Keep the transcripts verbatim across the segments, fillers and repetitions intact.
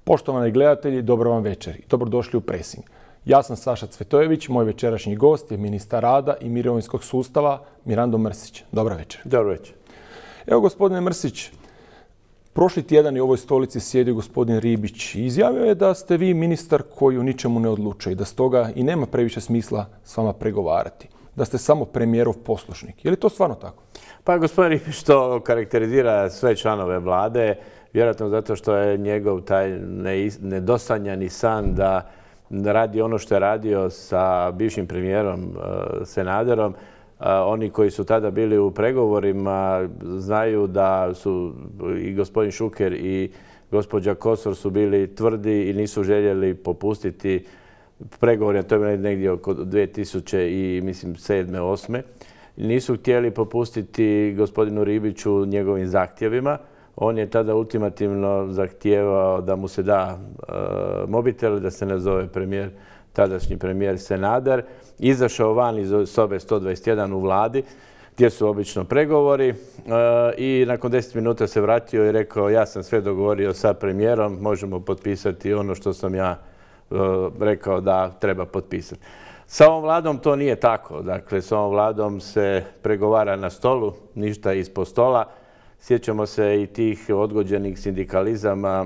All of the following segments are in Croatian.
Poštovani gledatelji, dobro vam večer i dobrodošli u Pressing. Ja sam Saša Cvetojević, moj večerašnji gost je ministar rada i mirovinskog sustava Mirando Mrsić. Dobro večer. Dobro večer. Evo, gospodine Mrsić, prošli tjedan je u ovoj stolici sjedio gospodin Ribić i izjavio je da ste vi ministar koji u ničemu ne odlučuje i da stoga i nema previše smisla s vama pregovarati. Da ste samo premijerov poslušnik. Je li to stvarno tako? Pa gospodin Ribić to karakterizira sve članove vlade, vjerojatno zato što je njegov taj nedosanjani san da radi ono što je radio sa bivšim premijerom Sanaderom. Oni koji su tada bili u pregovorima znaju da su i gospodin Šuker i gospođa Kosor su bili tvrdi i nisu željeli popustiti pregovori, to je bilo negdje oko dvije tisuće sedme osme Nisu htjeli popustiti gospodinu Ribiću njegovim zahtjevima. On je tada ultimativno zahtijevao da mu se da e, mobitel, da se nazove premijer, tadašnji premijer Sanader. Izašao van iz sobe sto dvadeset jedan u vladi, gdje su obično pregovori e, i nakon deset minuta se vratio i rekao ja sam sve dogovorio sa premijerom, možemo potpisati ono što sam ja e, rekao da treba potpisati. Sa ovom vladom to nije tako. Dakle, sa ovom vladom se pregovara na stolu, ništa ispod stola. Sjećamo se i tih odgođenih sindikalizama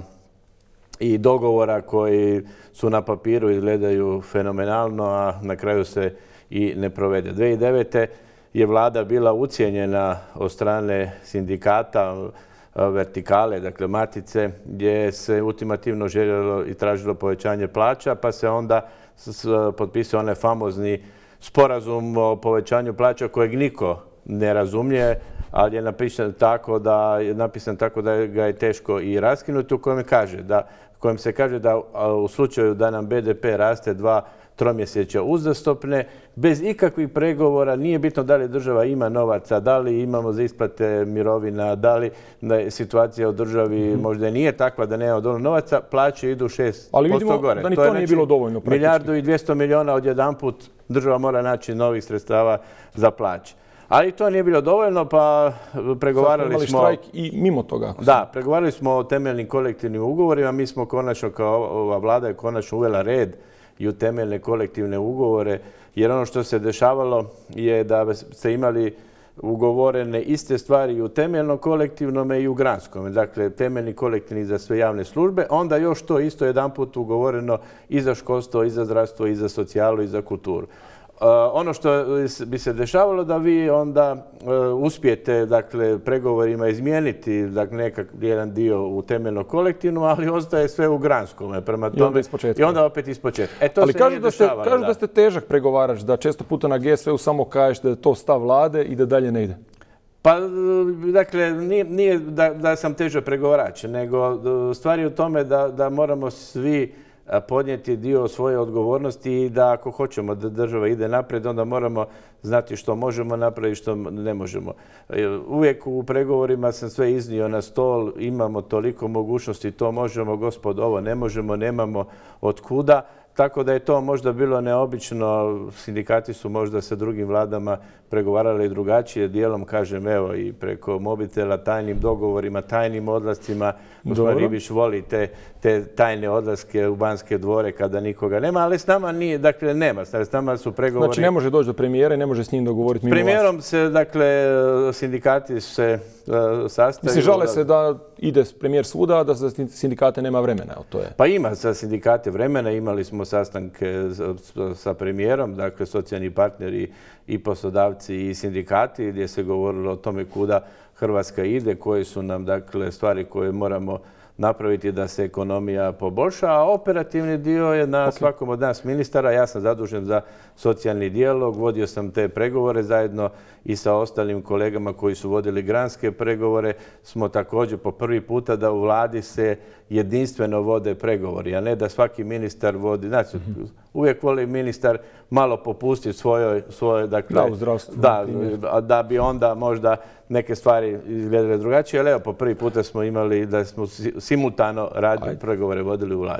i dogovora koji su na papiru izgledaju fenomenalno, a na kraju se i ne provede. dvije tisuće devete je vlada bila ucijenjena od strane sindikata, vertikale, dakle matice, gdje se ultimativno željelo i tražilo povećanje plaća, pa se onda potpisao onaj famozni sporazum o povećanju plaća kojeg niko ne razumije, ali je napisan tako da je napisan tako da ga je teško i raskinuti, u kojem kaže da kojem se kaže da u slučaju da nam be de pe raste dva tromjesečja uzastopne, bez ikakvih pregovora, nije bitno da li država ima novaca, da li imamo za isplate mirovina, da li da situacija u državi mm-hmm. možda nije takva da nema dovoljno novaca, plaće idu šest posto gore. Ali vidimo da ni to, to nije bilo dovoljno praktički. Milijardu i dvjesto milijuna odjedanput država mora naći novih sredstava za plaće. Ali to nije bilo dovoljno, pa pregovarali smo... štrajk i mimo toga. Da, pregovarali smo o temeljnim kolektivnim ugovorima. Mi smo konačno, kao ova vlada je konačno uvela red i u temeljne kolektivne ugovore, jer ono što se dešavalo je da ste imali ugovorene iste stvari i u temeljnom kolektivnom i u granskom. Dakle, temeljni kolektivni za sve javne službe, onda još to isto jedanput ugovoreno i za školstvo, i za zdravstvo, i za socijalu, i za kulturu. Uh, ono što bi se dešavalo da vi onda uh, uspijete, dakle, pregovorima izmijeniti dakle, nekak jedan dio u temeljno kolektivno, ali ostaje sve u granskom. Prema tome, I onda ispočetka. I onda opet ispočetka. E, to ali se kažu, da ste, kažu da. da ste težak pregovarač, da često puta na ge es ve-u samo kažeš da je to stav vlade i da dalje ne ide. Pa, dakle, nije, nije da, da sam težak pregovarač, nego stvar je u tome da, da moramo svi podnijeti dio svoje odgovornosti i da ako hoćemo da država ide naprijed, onda moramo znati što možemo napraviti i što ne možemo. Uvijek u pregovorima sam sve iznio na stol, imamo toliko mogućnosti, to možemo, gospod, ovo ne možemo, nemamo od kuda. Tako da je to možda bilo neobično. Sindikati su možda sa drugim vladama pregovarali drugačije. Dijelom, kažem, evo i preko mobitela, tajnim dogovorima, tajnim odlascima. Gospodin Ribić voli te, te tajne odlaske u Banske dvore kada nikoga nema, ali s nama nije, dakle nema. S nama su pregovori... Znači ne može doći do premijera i ne može s njim dogovoriti mimo vas. S premijerom se, dakle, sindikati se uh, sastaju... Mislim, žale se da ide premijer svuda, a da za sindikate nema vremena. To je. Pa ima za sindikate vremena, imali smo sastanke sa premijerom, dakle socijalni partneri i poslodavci i sindikati, gdje se govorilo o tome kuda Hrvatska ide, koje su nam dakle stvari koje moramo napraviti da se ekonomija poboljša, a operativni dio je na okay. svakom od nas ministara. Ja sam zadužen za socijalni dijalog, vodio sam te pregovore zajedno i sa ostalim kolegama koji su vodili granske pregovore. Smo također po prvi puta da u vladi se jedinstveno vode pregovori, a ne da svaki ministar vodi. Znači, mm-hmm. uvijek voli ministar malo popustiti svojoj, svojoj dakle, da, u zdravstvu, da, da bi onda možda neke stvari izgledale drugačije. Ali evo, po prvi puta smo imali da smo simultano radili pregovore vodili u vladi.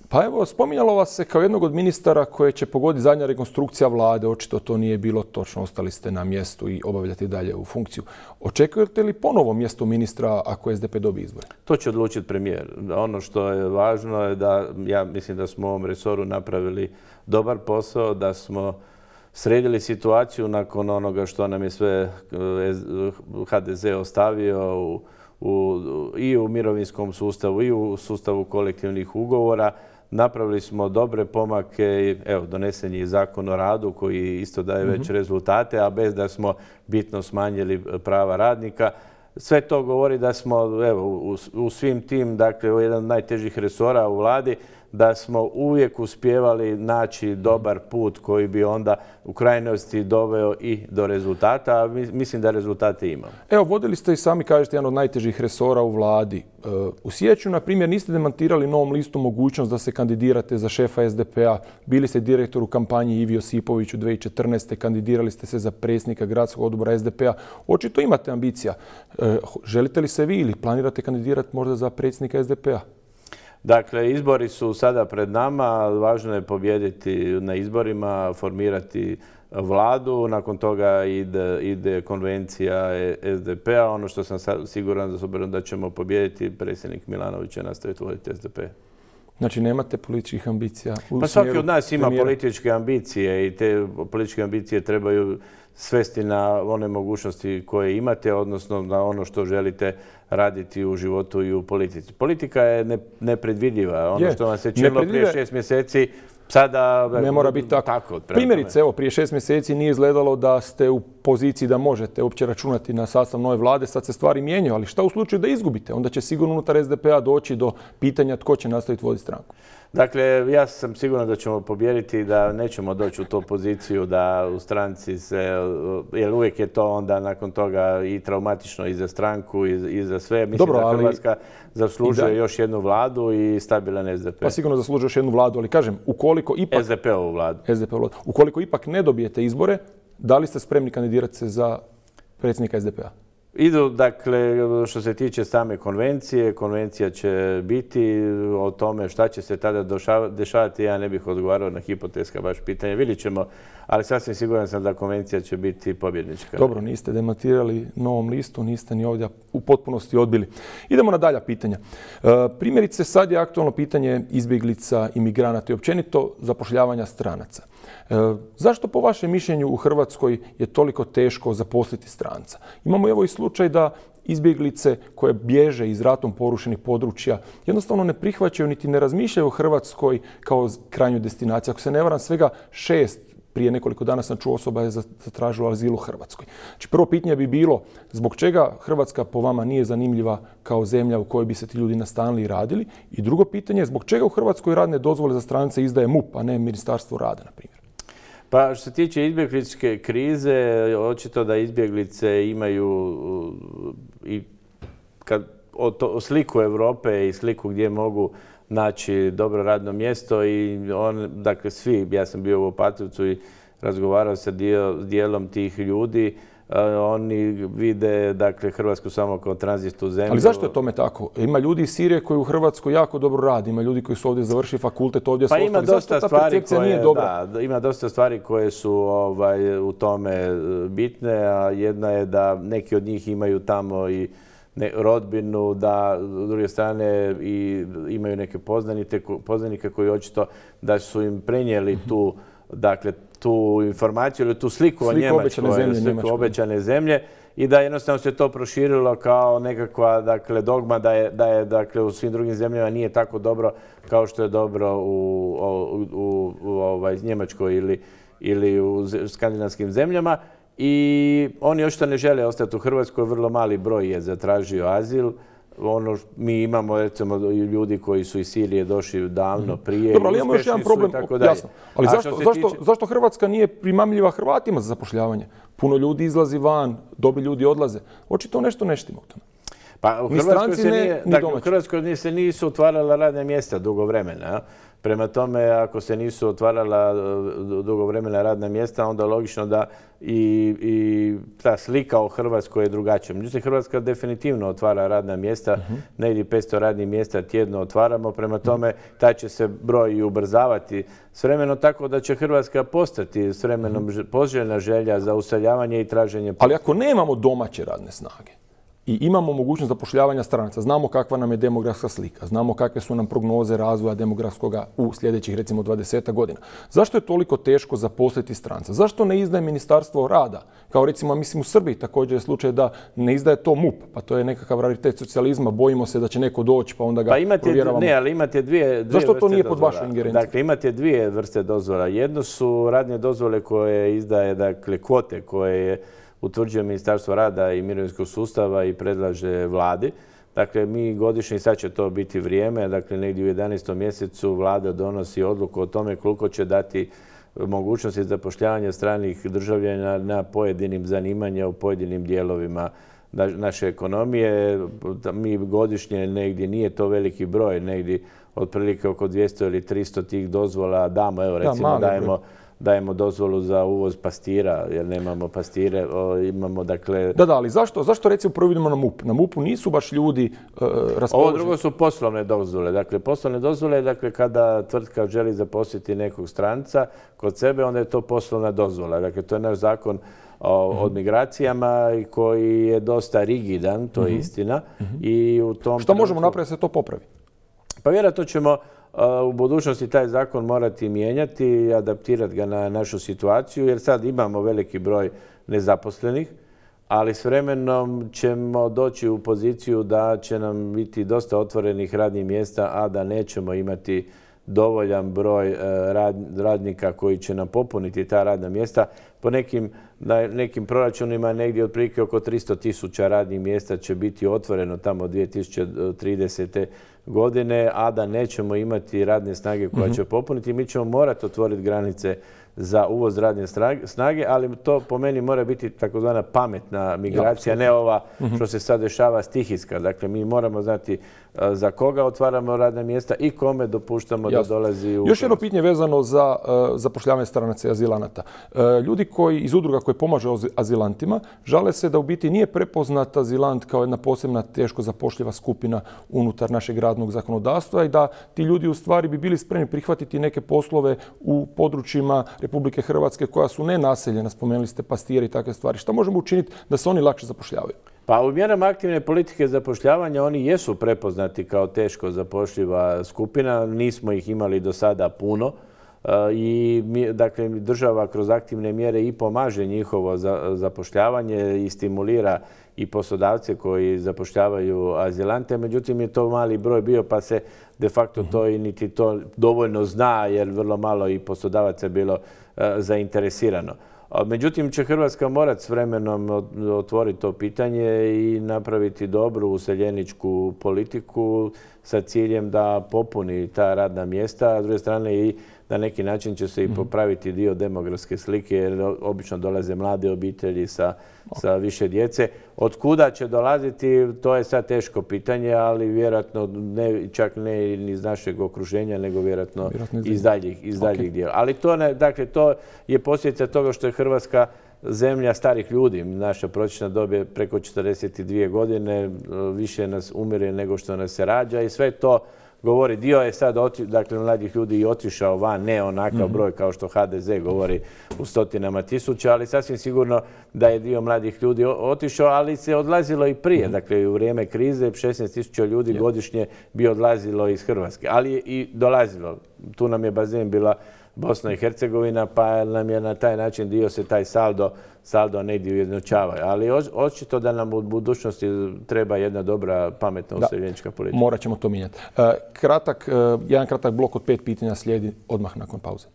Pa evo, spominjalo vas se kao jednog od ministara koje će pogoditi zadnja rekonstrukcija vlade. Očito to nije bilo točno. Ostali ste na mjestu i obavljate dalje u funkciju. Očekujete li ponovo mjesto ministra ako S D P dobije izbore? To će odlučiti premijer. Ono što je važno je da, ja mislim da smo u ovom resoru napravili dobar posao, da smo sredili situaciju nakon onoga što nam je sve H D Z ostavio u, u, i u mirovinskom sustavu i u sustavu kolektivnih ugovora. Napravili smo dobre pomake, evo, donesen je i Zakon o radu koji isto daje već mm-hmm. rezultate, a bez da smo bitno smanjili prava radnika. Sve to govori da smo, evo, u, u svim tim, dakle, u jedan od najtežih resora u vladi, da smo uvijek uspijevali naći dobar put koji bi onda u krajnosti doveo i do rezultata, a mislim da rezultate imamo. Evo, vodili ste i sami, kažete, jedan od najtežih resora u vladi. U siječnju, na primjer, niste demantirali Novom listu mogućnost da se kandidirate za šefa S D P-a. Bili ste direktor u kampanji Ivi Josipoviću dvije tisuće četrnaeste. Kandidirali ste se za predsjednika gradskog odbora S D P-a. Očito imate ambicija. Želite li se vi ili planirate kandidirati možda za predsjednika S D P-a? Dakle, izbori su sada pred nama. Važno je pobijediti na izborima, formirati vladu. Nakon toga ide, ide konvencija S D P-a. Ono što sam siguran da ćemo pobijediti, predsjednik Milanović će nastaviti voditi S D P. Znači, nemate političkih ambicija? Pa svaki od nas ima političke ambicije i te političke ambicije trebaju svesti na one mogućnosti koje imate, odnosno na ono što želite raditi u životu i u politici. Politika je nepredvidljiva. Ono što vam se činilo prije šest mjeseci, sada ne mora biti tako. tako Primjerice, evo, prije šest mjeseci nije izgledalo da ste u poziciji da možete uopće računati na sastav nove vlade. Sad se stvari mijenjaju, ali šta u slučaju da izgubite? Onda će sigurno unutar S D P-a doći do pitanja tko će nastaviti voditi stranku. Dakle, ja sam siguran da ćemo pobijediti i da nećemo doći u tu poziciju da u stranci se, jer uvijek je to onda nakon toga i traumatično i za stranku i za sve. Mislim Dobro, da Hrvatska ali, zaslužuje još jednu vladu i stabilan S D P. Pa sigurno zaslužuje još jednu vladu, ali kažem, ukoliko ipak... S D P-ovu vladu. S D P-ovu vladu. Ukoliko ipak ne dobijete izbore, da li ste spremni kandidirati se za predsjednika S D P-a? Idu, dakle, što se tiče same konvencije, konvencija će biti o tome šta će se tada dešavati. Ja ne bih odgovarao na hipotetska baš pitanje. Vidjet ćemo, ali sasvim siguran sam da konvencija će biti pobjednička. Dobro, niste demantirali Novom listu, niste ni ovdje u potpunosti odbili. Idemo na dalja pitanja. Primjerice, sad je aktualno pitanje izbjeglica, imigranata i općenito zapošljavanja stranaca. Zašto po vašem mišljenju u Hrvatskoj je toliko teško zaposliti stranca? Imamo evo i slučaj da izbjeglice koje bježe iz ratom porušenih područja jednostavno ne prihvaćaju niti ne razmišljaju o Hrvatskoj kao krajnjoj destinaciji. Ako se ne varam, svega šest prije nekoliko dana sam čuo osoba je zatražila azil u Hrvatskoj. Znači, prvo pitanje bi bilo zbog čega Hrvatska po vama nije zanimljiva kao zemlja u kojoj bi se ti ljudi nastanili i radili? I drugo pitanje je zbog čega u Hrvatskoj radne dozvole za strance izdaje MUP, a ne Ministarstvo rada, na primjer? Pa što se tiče izbjegličke krize, očito da izbjeglice imaju i kad, o, to, o sliku Europe i sliku gdje mogu naći dobro radno mjesto i on, dakle svi, ja sam bio u Opatrovcu i razgovarao sa dio, dijelom tih ljudi, oni vide, dakle, Hrvatsku samo kao tranzitnu zemlju. Ali zašto je tome tako? Ima ljudi iz Sirije koji u Hrvatskoj jako dobro radi, ima ljudi koji su ovdje završili fakultet, ovdje su pa ostali. Zašto ta percepcija nije dobra? Da, ima dosta stvari koje su ovaj, u tome bitne, a jedna je da neki od njih imaju tamo i ne, rodbinu, da s druge strane i imaju neke poznanike, poznanike koji očito da su im prenijeli tu, dakle, tu informaciju ili tu sliku, sliku o Njemačkoj, zemlje, sliku Njemačkoj. obećane zemlje i da jednostavno se to proširilo kao nekakva, dakle, dogma da je, da je dakle, u svim drugim zemljama nije tako dobro kao što je dobro u, u, u, u ovaj, Njemačkoj ili, ili u skandinavskim zemljama. I oni očito ne žele ostati u Hrvatskoj, vrlo mali broj je zatražio azil. Ono, mi imamo recimo ljudi koji su iz Sirije došli davno prije. Dobro, ali imamo još jedan problem, jasno. Ali zašto, zašto, tiče... zašto Hrvatska nije primamljiva Hrvatima za zapošljavanje? Puno ljudi izlazi van, dobi ljudi odlaze. Očito nešto ne štima u tome. Pa u Hrvatskoj, se, nije, dakle, u Hrvatskoj se nisu otvarala radne mjesta dugo vremena. Prema tome, ako se nisu otvarala dugovremena radna mjesta, onda logično da i, i ta slika o Hrvatskoj je drugačija. Međutim, Hrvatska definitivno otvara radna mjesta, uh-huh. negdje petsto radnih mjesta tjedno otvaramo. Prema tome, taj će se broj i ubrzavati s vremenom, tako da će Hrvatska postati s vremenom uh-huh. poželjna želja za useljavanje i traženje. Ali ako nemamo domaće radne snage i imamo mogućnost zapošljavanja stranaca, znamo kakva nam je demografska slika, znamo kakve su nam prognoze razvoja demografskoga u sljedećih recimo dvadesetak godina. Zašto je toliko teško zaposliti stranca? Zašto ne izdaje Ministarstvo rada? Kao recimo, mislim u Srbiji također je slučaj da ne izdaje to M U P, pa to je nekakav raritet socijalizma, bojimo se da će neko doći pa onda ga pa imate, provjeravamo. Ne, ali imate dvije, dvije Zašto to nije dozvola? pod vašoj ingerencijom? Dakle, imate dvije vrste dozvola. Jedno su radne dozvole koje izdaje, dakle, kvote koje je utvrđuje Ministarstvo rada i mirovinskog sustava i predlaže vladi. Dakle, mi godišnje, sad će to biti vrijeme, dakle, negdje u jedanaestom mjesecu vlada donosi odluku o tome koliko će dati mogućnosti zapošljavanja stranih državljana na pojedinim zanimanja u pojedinim dijelovima naše ekonomije. Mi godišnje negdje, nije to veliki broj, negdje otprilike oko dvjesto ili tristo tih dozvola damo, evo recimo da, dajemo dajemo dozvolu za uvoz pastira, jer nemamo pastire, o, imamo dakle... Da, da, ali zašto, zašto recimo prvo idemo na M U P? Na M U P-u nisu baš ljudi uh, raspoloženi. Ovo drugo su poslovne dozvole. Dakle, poslovne dozvole, dakle, kada tvrtka želi zaposliti nekog stranca kod sebe, onda je to poslovna dozvola. Dakle, to je naš zakon o, mm-hmm. od migracijama koji je dosta rigidan, to je mm-hmm. istina. Mm-hmm. I u tom Što možemo napraviti da se to popravi? Pa vjerojatno ćemo u budućnosti taj zakon morati mijenjati i adaptirati ga na našu situaciju, jer sad imamo veliki broj nezaposlenih, ali s vremenom ćemo doći u poziciju da će nam biti dosta otvorenih radnih mjesta, a da nećemo imati dovoljan broj radnika koji će nam popuniti ta radna mjesta. Po nekim, nekim proračunima negdje otprilike oko tristo tisuća radnih mjesta će biti otvoreno tamo dvije tisuće tridesete godine, a da nećemo imati radne snage koja će popuniti. Mi ćemo morati otvoriti granice za uvoz radne snage, ali to po meni mora biti takozvana pametna migracija, ne ova što se sad dešava stihijska. Dakle, mi moramo znati za koga otvaramo radna mjesta i kome dopuštamo da dolazi u... Još jedno pitanje vezano za zapošljavanje stranaca i azilanata. Ljudi koji iz udruga koje pomažu azilantima žale se da u biti nije prepoznat azilant kao jedna posebna teško zapošljiva skupina unutar našeg radnog zakonodavstva i da ti ljudi u stvari bi bili spremni prihvatiti neke poslove u područjima Republike Hrvatske koja su nenaseljena, spomenuli ste pastire i takve stvari. Šta možemo učiniti da se oni lakše zapošljavaju? Pa u mjerama aktivne politike zapošljavanja oni jesu prepoznati kao teško zapošljiva skupina. Nismo ih imali do sada puno. I dakle, država kroz aktivne mjere i pomaže njihovo zapošljavanje i stimulira i poslodavce koji zapošljavaju azilante. Međutim, je to mali broj bio pa se de facto to i niti to dovoljno zna jer vrlo malo i poslodavaca bilo zainteresirano. Međutim, će Hrvatska morati s vremenom otvoriti to pitanje i napraviti dobru useljeničku politiku sa ciljem da popuni ta radna mjesta, a s druge strane i na neki način će se i popraviti dio demografske slike jer obično dolaze mlade obitelji sa, sa više djece. Od kuda će dolaziti, to je sad teško pitanje, ali vjerojatno ne, čak ne iz našeg okruženja, nego vjerojatno, vjerojatno iz daljih, iz daljih okay. dijela. Ali to, ne, dakle, to je posljedica toga što je Hrvatska zemlja starih ljudi. Naša prosječna dob je preko četrdeset dvije godine, više nas umire nego što nas se rađa i sve to govori. Dio je sad, oti, dakle, mladih ljudi i otišao van, ne onakav mm-hmm. broj kao što H D Z govori u stotinama tisuća, ali sasvim sigurno da je dio mladih ljudi otišao, ali se odlazilo i prije. Mm-hmm. Dakle, u vrijeme krize šesnaest tisuća ljudi yeah. godišnje bi odlazilo iz Hrvatske, ali je i dolazilo. Tu nam je bazen bila Bosna i Hercegovina, pa nam je na taj način dio se taj saldo, saldo negdje ujednačava. Ali očito da nam u budućnosti treba jedna dobra, pametna useljenička politika. Morat ćemo to mijenjati. Kratak, jedan kratak blok od pet pitanja slijedi odmah nakon pauze.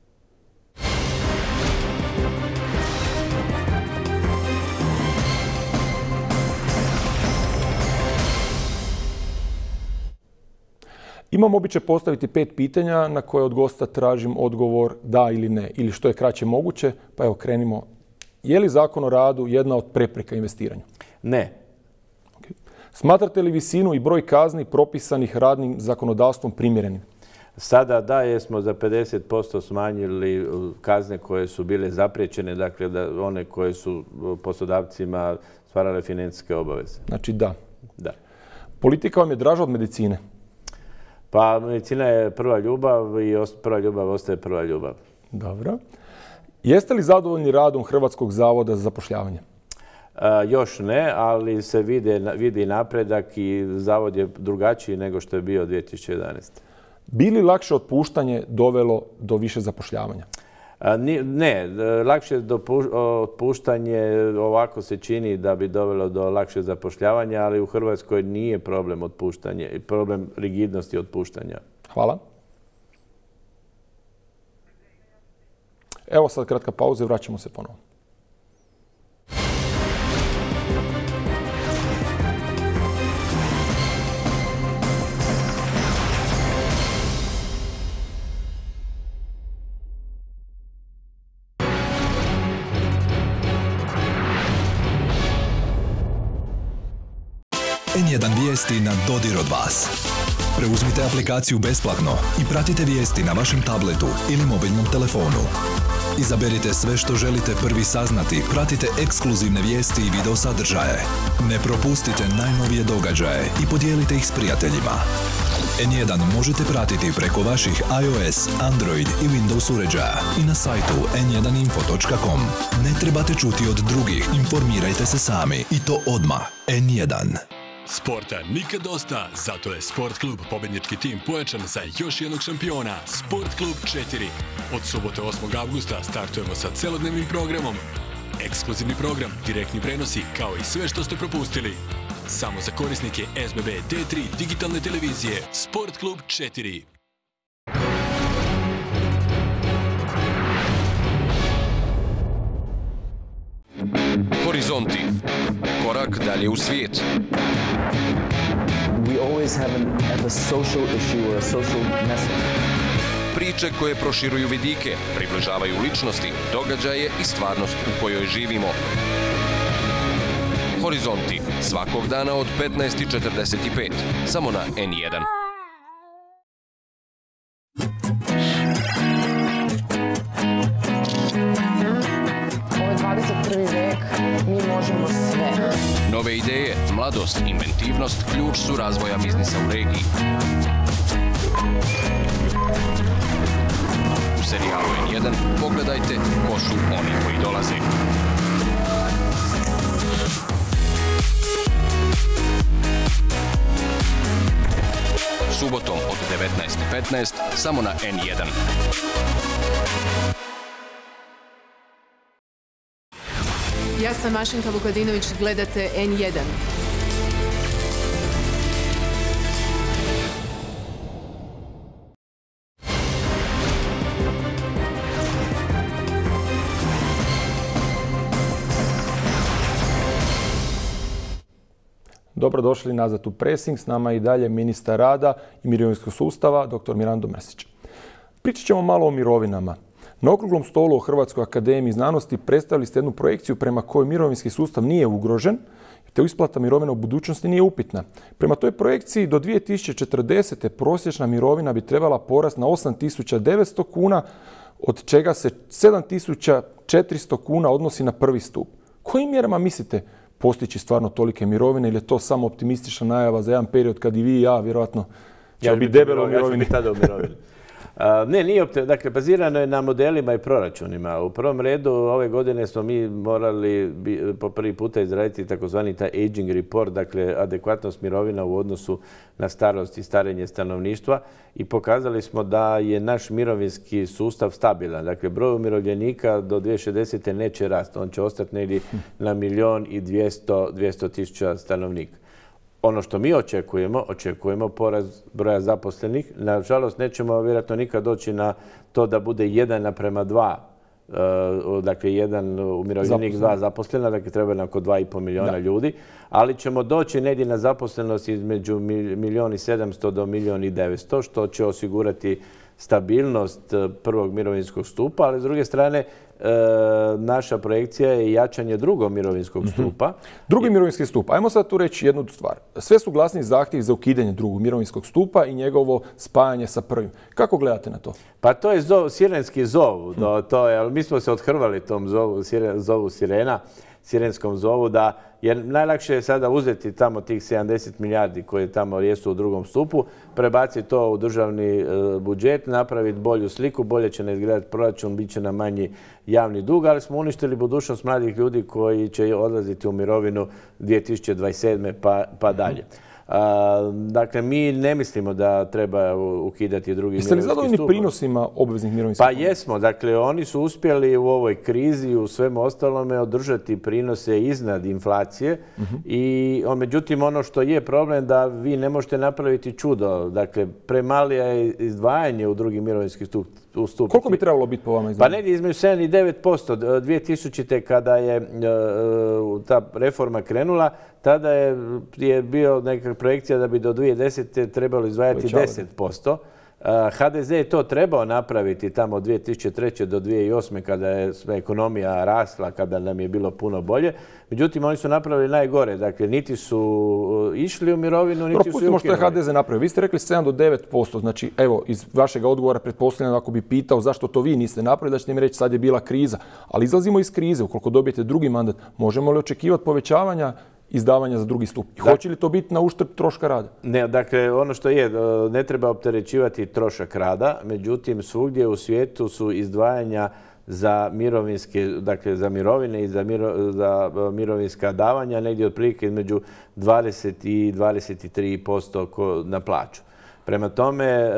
Imam običaj postaviti pet pitanja na koje od gosta tražim odgovor da ili ne, ili što je kraće moguće. Pa evo, krenimo. Je li Zakon o radu jedna od prepreka investiranju? Ne. Okay. Smatrate li visinu i broj kazni propisanih radnim zakonodavstvom primjerenim? Sada da, jer smo za pedeset posto smanjili kazne koje su bile zapriječene, dakle da one koje su poslodavcima stvarale financijske obaveze. Znači da. Da. Politika vam je draža od medicine? Pa medicina je prva ljubav i prva ljubav ostaje prva ljubav. Dobro. Jeste li zadovoljni radom Hrvatskog zavoda za zapošljavanje? Još ne, ali se vidi napredak i zavod je drugačiji nego što je bio dvije tisuće jedanaeste. Bi li lakše otpuštanje dovelo do više zapošljavanja? Ne, lakše otpuštanje ovako se čini da bi dovelo do lakše zapošljavanja, ali u Hrvatskoj nije problem otpuštanje i problem rigidnosti otpuštanja. Hvala. Evo sad kratka pauza i vraćamo se ponovo. en jedan vijesti na dodir od vas. Preuzmite aplikaciju besplatno i pratite vijesti na vašem tabletu ili mobilnom telefonu. Izaberite sve što želite prvi saznati, pratite ekskluzivne vijesti i video sadržaje. Ne propustite najnovije događaje i podijelite ih s prijateljima. en jedan možete pratiti preko vaših iOS, Android i Windows uređaja i na sajtu en jedan info točka com. Ne trebate čuti od drugih, informirajte se sami i to odmah. en jedan. Sporta nikad dosta, zato je Sport klub pobjednički tim pojačan za još jednog šampiona, Sport klub četiri. Od subote osmog avgusta startujemo sa celodnevnim programom. Ekskluzivni program, direktni prenosi, kao i sve što ste propustili. Samo za korisnike es be be D tri digitalne televizije, Sport klub četiri. Horizonti. Korak dalje u svijet. We always have, an, have a social issue or a social message. Priče koje proširuju vidike, približavaju ličnosti, događaje i stvarnost u kojoj živimo. Horizonti. Svakog dana od petnaest i četrdeset pet. Samo na en jedan. dvadeset prvi vek, mi možemo sve. Nove ideje, mladost, inventivnost, ključ su razvoja biznisa u regiji. U serijalu en jedan pogledajte ko su oni koji dolaze. Subotom od devetnaest i petnaest samo na en jedan. Ja sam Mašinka Vukadinović, gledate en jedan. Dobrodošli nazad u Pressing, s nama je i dalje ministar rada i mirovinskog sustava, doktor Mirando Mrsić. Pričat ćemo malo o mirovinama. Na okruglom stolu u Hrvatskoj akademiji znanosti predstavili ste jednu projekciju prema kojoj mirovinski sustav nije ugrožen, te isplata mirovina u budućnosti nije upitna. Prema toj projekciji do dvije tisuće četrdesete prosječna mirovina bi trebala porasti na osam tisuća devetsto kuna, od čega se sedam tisuća četiristo kuna odnosi na prvi stup. Kojim mjerama mislite postići stvarno tolike mirovine ili je to samo optimistična najava za jedan period kad i vi i ja vjerojatno ćemo biti debelo u mirovini? Ja ću biti tada u mirovini. Ne, nije opte, dakle, bazirano je na modelima i proračunima. U prvom redu ove godine smo mi morali bi, po prvi puta izraditi takozvani taj aging report, dakle adekvatnost mirovina u odnosu na starost i starenje stanovništva i pokazali smo da je naš mirovinski sustav stabilan. Dakle, broj umirovljenika do dvije tisuće šezdesete neće rasti, on će ostati negdje na milijon i dvjesto tisuća stanovnika. Ono što mi očekujemo, očekujemo porast broja zaposlenih. Nažalost, nećemo vjerojatno nikad doći na to da bude jedan naprema dva. Dakle, jedan umirovljenik, dva zaposlena, dakle treba nam oko dva i pol milijuna da. ljudi. Ali ćemo doći negdje na zaposlenost između milijon i sedamsto do milijon i devetsto, što će osigurati stabilnost prvog mirovinskog stupa, ali s druge strane naša projekcija je jačanje drugog mirovinskog stupa. Drugi mirovinski stup. Ajmo sad tu reći jednu stvar. Sve su glasni zahtjevi za ukidanje drugog mirovinskog stupa i njegovo spajanje sa prvim. Kako gledate na to? Pa to je zov, sirenski zov. Do, to je, ali mi smo se othrvali tom zovu, siren, zovu sirena, sirenskom zovu, da jer najlakše je sada uzeti tamo tih sedamdeset milijardi koje tamo jesu u drugom stupu, prebaciti to u državni budžet, napraviti bolju sliku, bolje će ne izgledati proračun, bit će nam manji javni dug, ali smo uništili budućnost mladih ljudi koji će odlaziti u mirovinu dvije tisuće dvadeset sedme pa, pa dalje. A, dakle, mi ne mislimo da treba ukidati drugi mirovinski stup. Jeste li zadovoljni prinosima obveznih mirovinskih Pa jesmo. Dakle, oni su uspjeli u ovoj krizi i u svemu ostalome održati prinose iznad inflacije. Uh-huh. I, on, međutim, ono što je problem da vi ne možete napraviti čudo. Dakle, premali je izdvajanje u drugi mirovinski stup. Stup. Koliko bi trebalo biti po vama izdvajanje? Pa negdje između sedam i devet posto. dvije tisućite. kada je uh, ta reforma krenula, tada je, je bio neka projekcija da bi do dvije tisuće desete trebalo izdvajati deset posto. ha de ze je to trebao napraviti tamo od dvije tisuće treće do dvije tisuće osme kada je ekonomija rasla, kada nam je bilo puno bolje. Međutim, oni su napravili najgore. Dakle, niti su išli u mirovinu, niti su ukinuli. Propustimo što je ha de ze napravio. Vi ste rekli sedam do devet posto. Znači, evo, iz vašeg odgovora pretpostavljam ako bi pitao zašto to vi niste napravili, da ćete mi reći sad je bila kriza. Ali izlazimo iz krize. Ukoliko dobijete drugi mandat, možemo li očekivati povećavanja izdavanja za drugi stup? I hoće li to biti na uštrb troška rada? Ne, dakle, ono što je, ne treba opterećivati trošak rada, međutim, svugdje u svijetu su izdvajanja za mirovinske, dakle, za mirovine i za, miro, za mirovinska davanja negdje otprilike između dvadeset i dvadeset tri posto na plaću. Prema tome,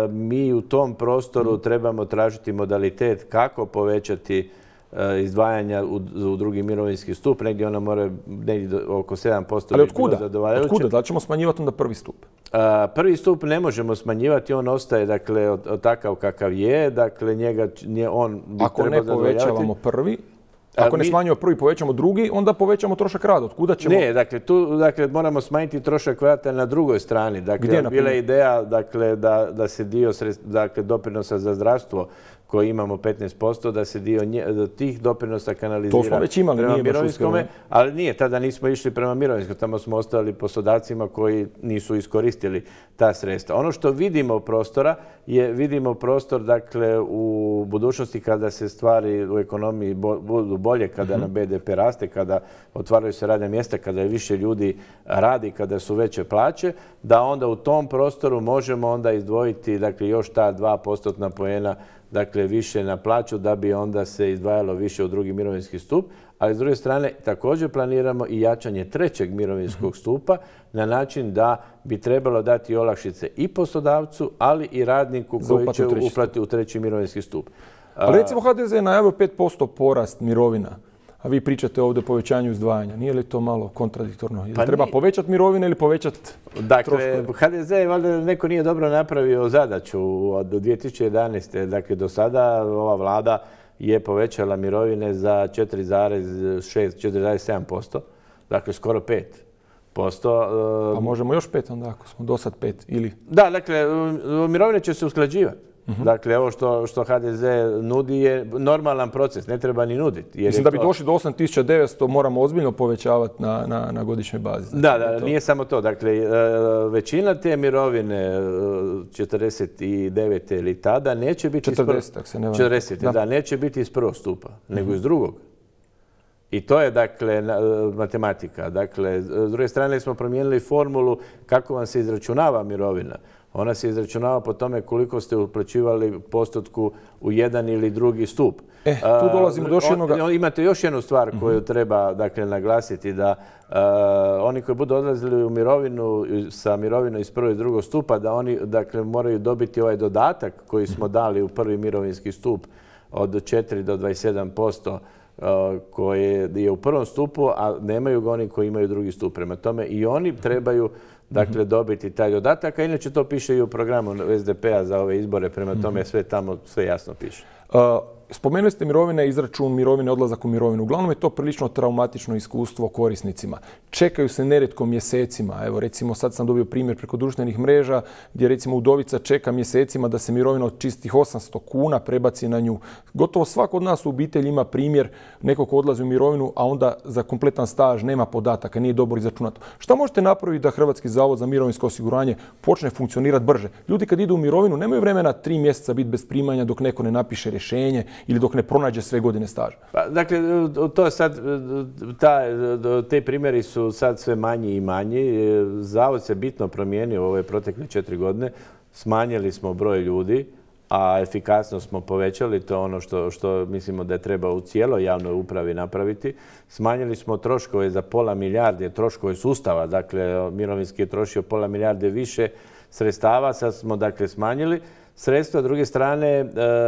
mi u tom prostoru trebamo tražiti modalitet kako povećati izdvajanja u, u drugi mirovinski stup, negdje ona mora negdje oko sedam posto. Ali otkuda? Otkuda? Da li ćemo smanjivati onda prvi stup? A, prvi stup ne možemo smanjivati, on ostaje dakle, od, od takav kakav je, dakle njega nje, on bi Ako ne povećavamo prvi, ako ne smanjimo prvi, povećamo drugi, onda povećamo trošak rada. Otkuda ćemo... Ne, dakle, tu dakle, moramo smanjiti trošak rada na drugoj strani. Dakle, Gdje, bila je ideja dakle, da, da se dio sredst, dakle, doprinosa za zdravstvo koji imamo petnaest posto, da se dio nje, da tih doprinosa kanalizira. To smo već imali, prema nije mirovinskome, ali nije, tada nismo išli prema mirovinskom, tamo smo ostali poslodavcima koji nisu iskoristili ta sredstva. Ono što vidimo prostora je, vidimo prostor dakle, u budućnosti kada se stvari u ekonomiji budu bolje, kada mm-hmm. nam be de pe raste, kada otvaraju se radna mjesta, kada je više ljudi radi, kada su veće plaće, da onda u tom prostoru možemo onda izdvojiti dakle, još ta dva postotna poena dakle više na plaću da bi onda se izdvajalo više u drugi mirovinski stup. Ali s druge strane također planiramo i jačanje trećeg mirovinskog stupa na način da bi trebalo dati olakšice i poslodavcu, ali i radniku koji će uplati u treći mirovinski stup. Ali recimo ha de ze je najavio pet posto porast mirovina, a vi pričate ovdje o povećanju izdvajanja. Nije li to malo kontradiktorno? Pa treba nije. Povećati mirovine ili povećati dakle, troškove? ha de ze je valjda neko nije dobro napravio zadaću od dvije tisuće jedanaeste. Dakle, do sada ova vlada je povećala mirovine za četiri zarez šest, četiri zarez sedam posto. Dakle, skoro pet posto. Pa možemo još pet onda ako smo do sad pet ili... Da, dakle, mirovine će se usklađivati. Uh-huh. Dakle, ovo što, što ha de ze nudi je normalan proces, ne treba ni nuditi. Mislim da bi to... došli do osam tisuća devetsto moramo ozbiljno povećavati na, na, na godišnjoj bazi. Znači, da, da, to... nije samo to. Dakle, većina te mirovine četrdeset devete ili tada neće biti četrdeset, iz, prv... četrdeset da. Da, neće biti iz prvog stupa, nego uh-huh. iz drugog. I to je, dakle, matematika. Dakle, s druge strane smo promijenili formulu kako vam se izračunava mirovina. Ona se izračunava po tome koliko ste uplaćivali postotku u jedan ili drugi stup. E, tu dolazimo do još jednog... Imate još jednu stvar koju uh-huh. treba dakle, naglasiti, da uh, oni koji budu odlazili u mirovinu sa mirovinom iz prvog i drugog stupa, da oni dakle, moraju dobiti ovaj dodatak koji smo dali u prvi mirovinski stup od četiri do dvadeset sedam posto koje je u prvom stupu, a nemaju ga oni koji imaju drugi stup. Prema tome i oni trebaju dakle, dobiti taj dodatak, a inače to piše i u programu es de pe a za ove izbore, prema tome sve tamo sve jasno piše. Uh, spomenuli ste mirovine, izračun mirovine, odlazak u mirovinu. Uglavnom je to prilično traumatično iskustvo korisnicima. Čekaju se nerijetko mjesecima. Evo recimo sad sam dobio primjer preko društvenih mreža gdje recimo udovica čeka mjesecima da se mirovina od čistih osamsto kuna prebaci na nju. Gotovo svako od nas u obitelji ima primjer nekog ko odlazi u mirovinu, a onda za kompletan staž nema podataka, nije dobro izračunato. Šta možete napraviti da Hrvatski zavod za mirovinsko osiguranje počne funkcionirati brže? Ljudi kad idu u mirovinu nemaju vremena tri mjeseca biti bez primanja dok neko ne napiše rješenje ili dok ne pronađe sve godine staža. Pa, dakle, to sad, ta, te primjeri su sad sve manji i manji. Zavod se bitno promijenio u ove protekle četiri godine. Smanjili smo broj ljudi, a efikasnost smo povećali. To je ono što, što mislimo da je treba u cijeloj javnoj upravi napraviti. Smanjili smo troškove za pola milijarde, troškove sustava. Dakle, mirovinski je trošio pola milijarde više sredstava. Sad smo dakle smanjili sredstva. S druge strane,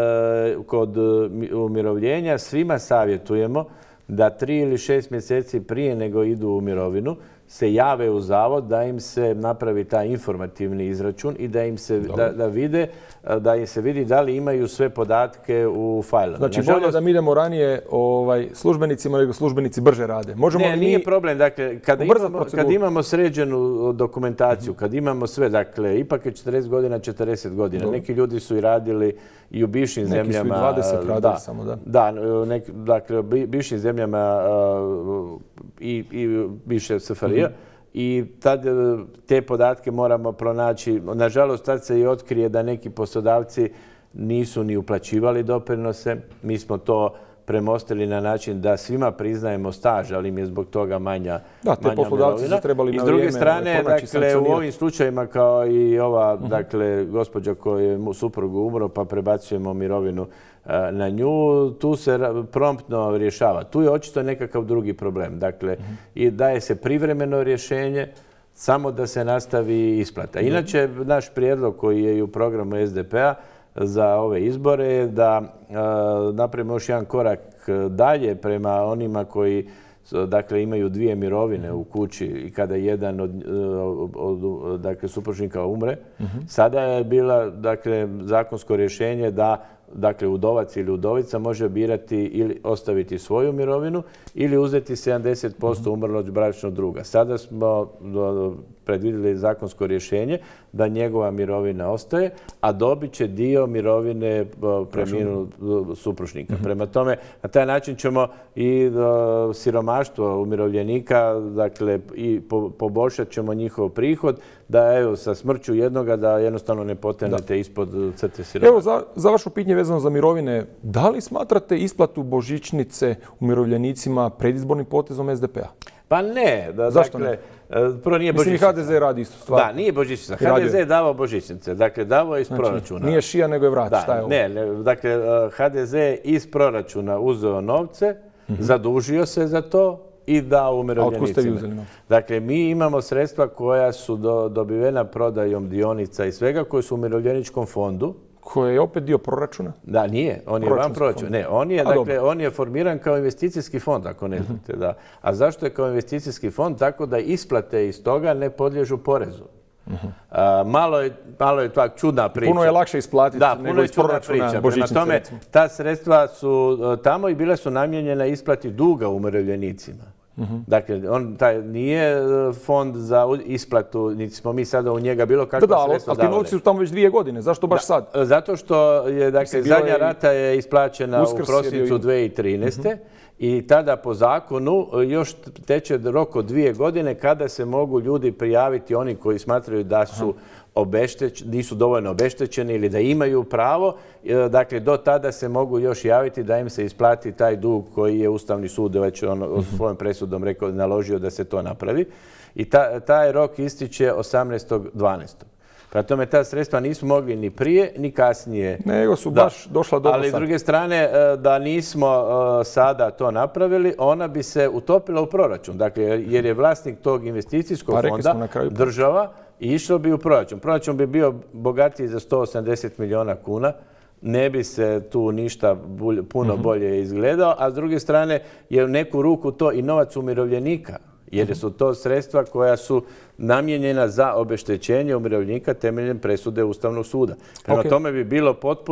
kod umirovljenja svima savjetujemo da tri ili šest mjeseci prije nego idu u mirovinu se jave u zavod da im se napravi taj informativni izračun i da im se da, da vide da im se vidi da li imaju sve podatke u fajlu. Znači Nažalost, bolje da mi idemo ranije ovaj, službenicima nego službenici brže rade. Možemo ne, li nije mi problem. Dakle, kada imamo, kad imamo sređenu dokumentaciju, kad imamo sve, dakle, ipak je četrdeset godina, četrdeset godina. Dobro. Neki ljudi su i radili i u bivšim Neki zemljama. Neki su i dvadeset radili da, samo, da. Da, nek, dakle, bivšim zemljama uh, i, i bivše S F R J. Mm-hmm. I tad te podatke moramo pronaći. Nažalost, tad se i otkrije da neki poslodavci nisu ni uplaćivali doprinose. Mi smo to premostili na način da svima priznajemo staž, ali im je zbog toga manja Da, te poslodavci su trebali na vrijeme. I s druge strane, dakle, u ovim slučajima kao i ova, uh-huh. dakle, gospođa koja je suprugu umro pa prebacujemo mirovinu na nju, tu se promptno rješava. Tu je očito nekakav drugi problem. Dakle, uh-huh. i daje se privremeno rješenje samo da se nastavi isplata. Inače, naš prijedlog koji je i u programu S D P-a za ove izbore je da e, napravimo još jedan korak dalje prema onima koji dakle, imaju dvije mirovine u kući i kada jedan od, od, od dakle, supružnika umre. Uh-huh. Sada je bila dakle, zakonsko rješenje da dakle, udovac ili udovica može birati ili ostaviti svoju mirovinu ili uzeti sedamdeset posto umrlog bračnog druga. Sada smo predvidjeli zakonsko rješenje da njegova mirovina ostaje, a dobit će dio mirovine preminulog supružnika. Mm-hmm. Prema tome, na taj način ćemo i siromaštvo umirovljenika, dakle, i po, poboljšat ćemo njihov prihod, da evo, sa smrću jednoga da jednostavno ne potenete ispod crte siromaštva. Evo, za, za vaše pitanje vezano za mirovine, da li smatrate isplatu božićnice umirovljenicima predizbornim potezom S D P-a? Pa ne. Da, Zašto dakle, ne? Prvo nije Mislim, božićnica. H D Z radi isto stvar. Da, nije božićnica. H D Z je davao božićnice. Dakle, davao je iz znači, proračuna. Nije šija, nego je vrat. Da, Šta je ovo? Ne, ne, dakle, H D Z je iz proračuna uzeo novce, mm-hmm. zadužio se za to i dao umirovljenicima. A otkud ste vi uzeli novce? Dakle, mi imamo sredstva koja su do, dobivena prodajom dionica i svega, koje su u umirovljeničkom fondu. Koje je opet dio proračuna? Da, nije. On je van proračuna. Ne, on je, dakle, on je formiran kao investicijski fond, ako ne znate. Da. A zašto je kao investicijski fond? Tako da isplate iz toga ne podliježu porezu. Uh-huh. A, malo je, malo je tak čudna priča. Puno je lakše isplatiti da, nego iz proračuna božićnice. Prema tome, recimo. Ta sredstva su tamo i bile su namijenjena isplati duga umirovljenicima. Uh-huh. Dakle, on taj nije fond za isplatu, niti smo mi sada u njega bilo kakve da, da, sredstva davali. Ali ti novci su tamo već dvije godine, zašto baš da, sad? Zato što je, dakle, zadnja rata je isplaćena Uskrs u prosincu dvije tisuće trinaeste. Uh-huh. I tada po zakonu još teče rok od dvije godine kada se mogu ljudi prijaviti, oni koji smatraju da su obešteć, nisu dovoljno obeštećeni ili da imaju pravo. Dakle, do tada se mogu još javiti da im se isplati taj dug koji je Ustavni sud već on, uh-huh. svojom presudom rekao, naložio da se to napravi. I ta, taj rok ističe osamnaestog dvanaestog Prema tome, ta sredstva nismo mogli ni prije, ni kasnije. Nego su da, baš došla dobro. Ali s druge strane, da nismo sada to napravili, ona bi se utopila u proračun. Dakle, jer je vlasnik tog investicijskog pa, fonda država i išlo bi u proračun. Proračun bi bio bogatiji za sto osamdeset milijuna kuna. Ne bi se tu ništa bulj, puno uh-huh. bolje izgledao, a s druge strane je u neku ruku to i novac umirovljenika. Jer su to sredstva koja su namijenjena za obeštećenje umirovljenika temeljem presude Ustavnog suda. Prema okay. tome bi bilo potpuno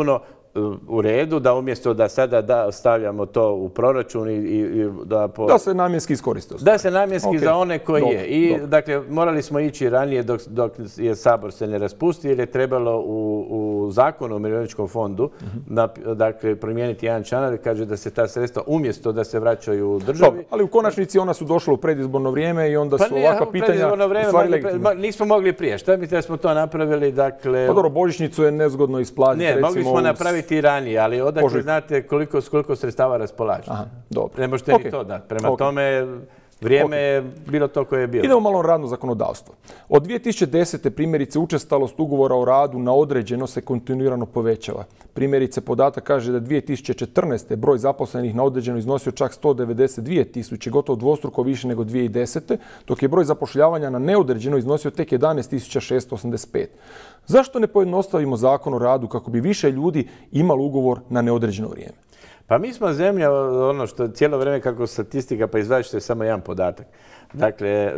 u redu da umjesto da sada da stavljamo to u proračun i, i da... Po... Da se namjenski iskoristi. Da se namjenski okay. za one koji dobro, je. I dobro. dakle, morali smo ići ranije dok, dok je Sabor se ne raspusti jer je trebalo u, u zakonu o umirovljeničkom fondu uh-huh. na, dakle, promijeniti jedan članak da kaže da se ta sredstva umjesto da se vraćaju državi... Dobro, ali u konačnici ona su došla u predizborno vrijeme i onda pa su nije, ovakva pitanja vrijeme, u stvari mogli, legitimna. Nismo mogli prije. Šta bi da smo to napravili? Dakle, pa dobro, božićnicu je nezgodno isplatiti. Ne, recimo, mogli smo napraviti i ranije, ali odakle Požuj. znate koliko, koliko sredstava raspolažete. Aha, dobro. Ne možete okay. ni to dati. Prema okay. tome, vrijeme okay. je bilo to koje je bilo. Idemo malo na radno zakonodavstvo. Od dvije tisuće desete primjerice učestalost ugovora o radu na određeno se kontinuirano povećava. Primjerice podatak kaže da dvije tisuće četrnaeste broj zaposlenih na određeno iznosio čak sto devedeset dvije tisuće, gotovo dvostruko više nego dvije tisuće desete, dok je broj zapošljavanja na neodređeno iznosio tek jedanaest tisuća šesto osamdeset pet. Zašto ne pojednostavimo zakon o radu kako bi više ljudi imalo ugovor na neodređeno vrijeme? Pa mi smo zemlja, ono što cijelo vrijeme kako statistika pa izvlačite je samo jedan podatak. Dakle,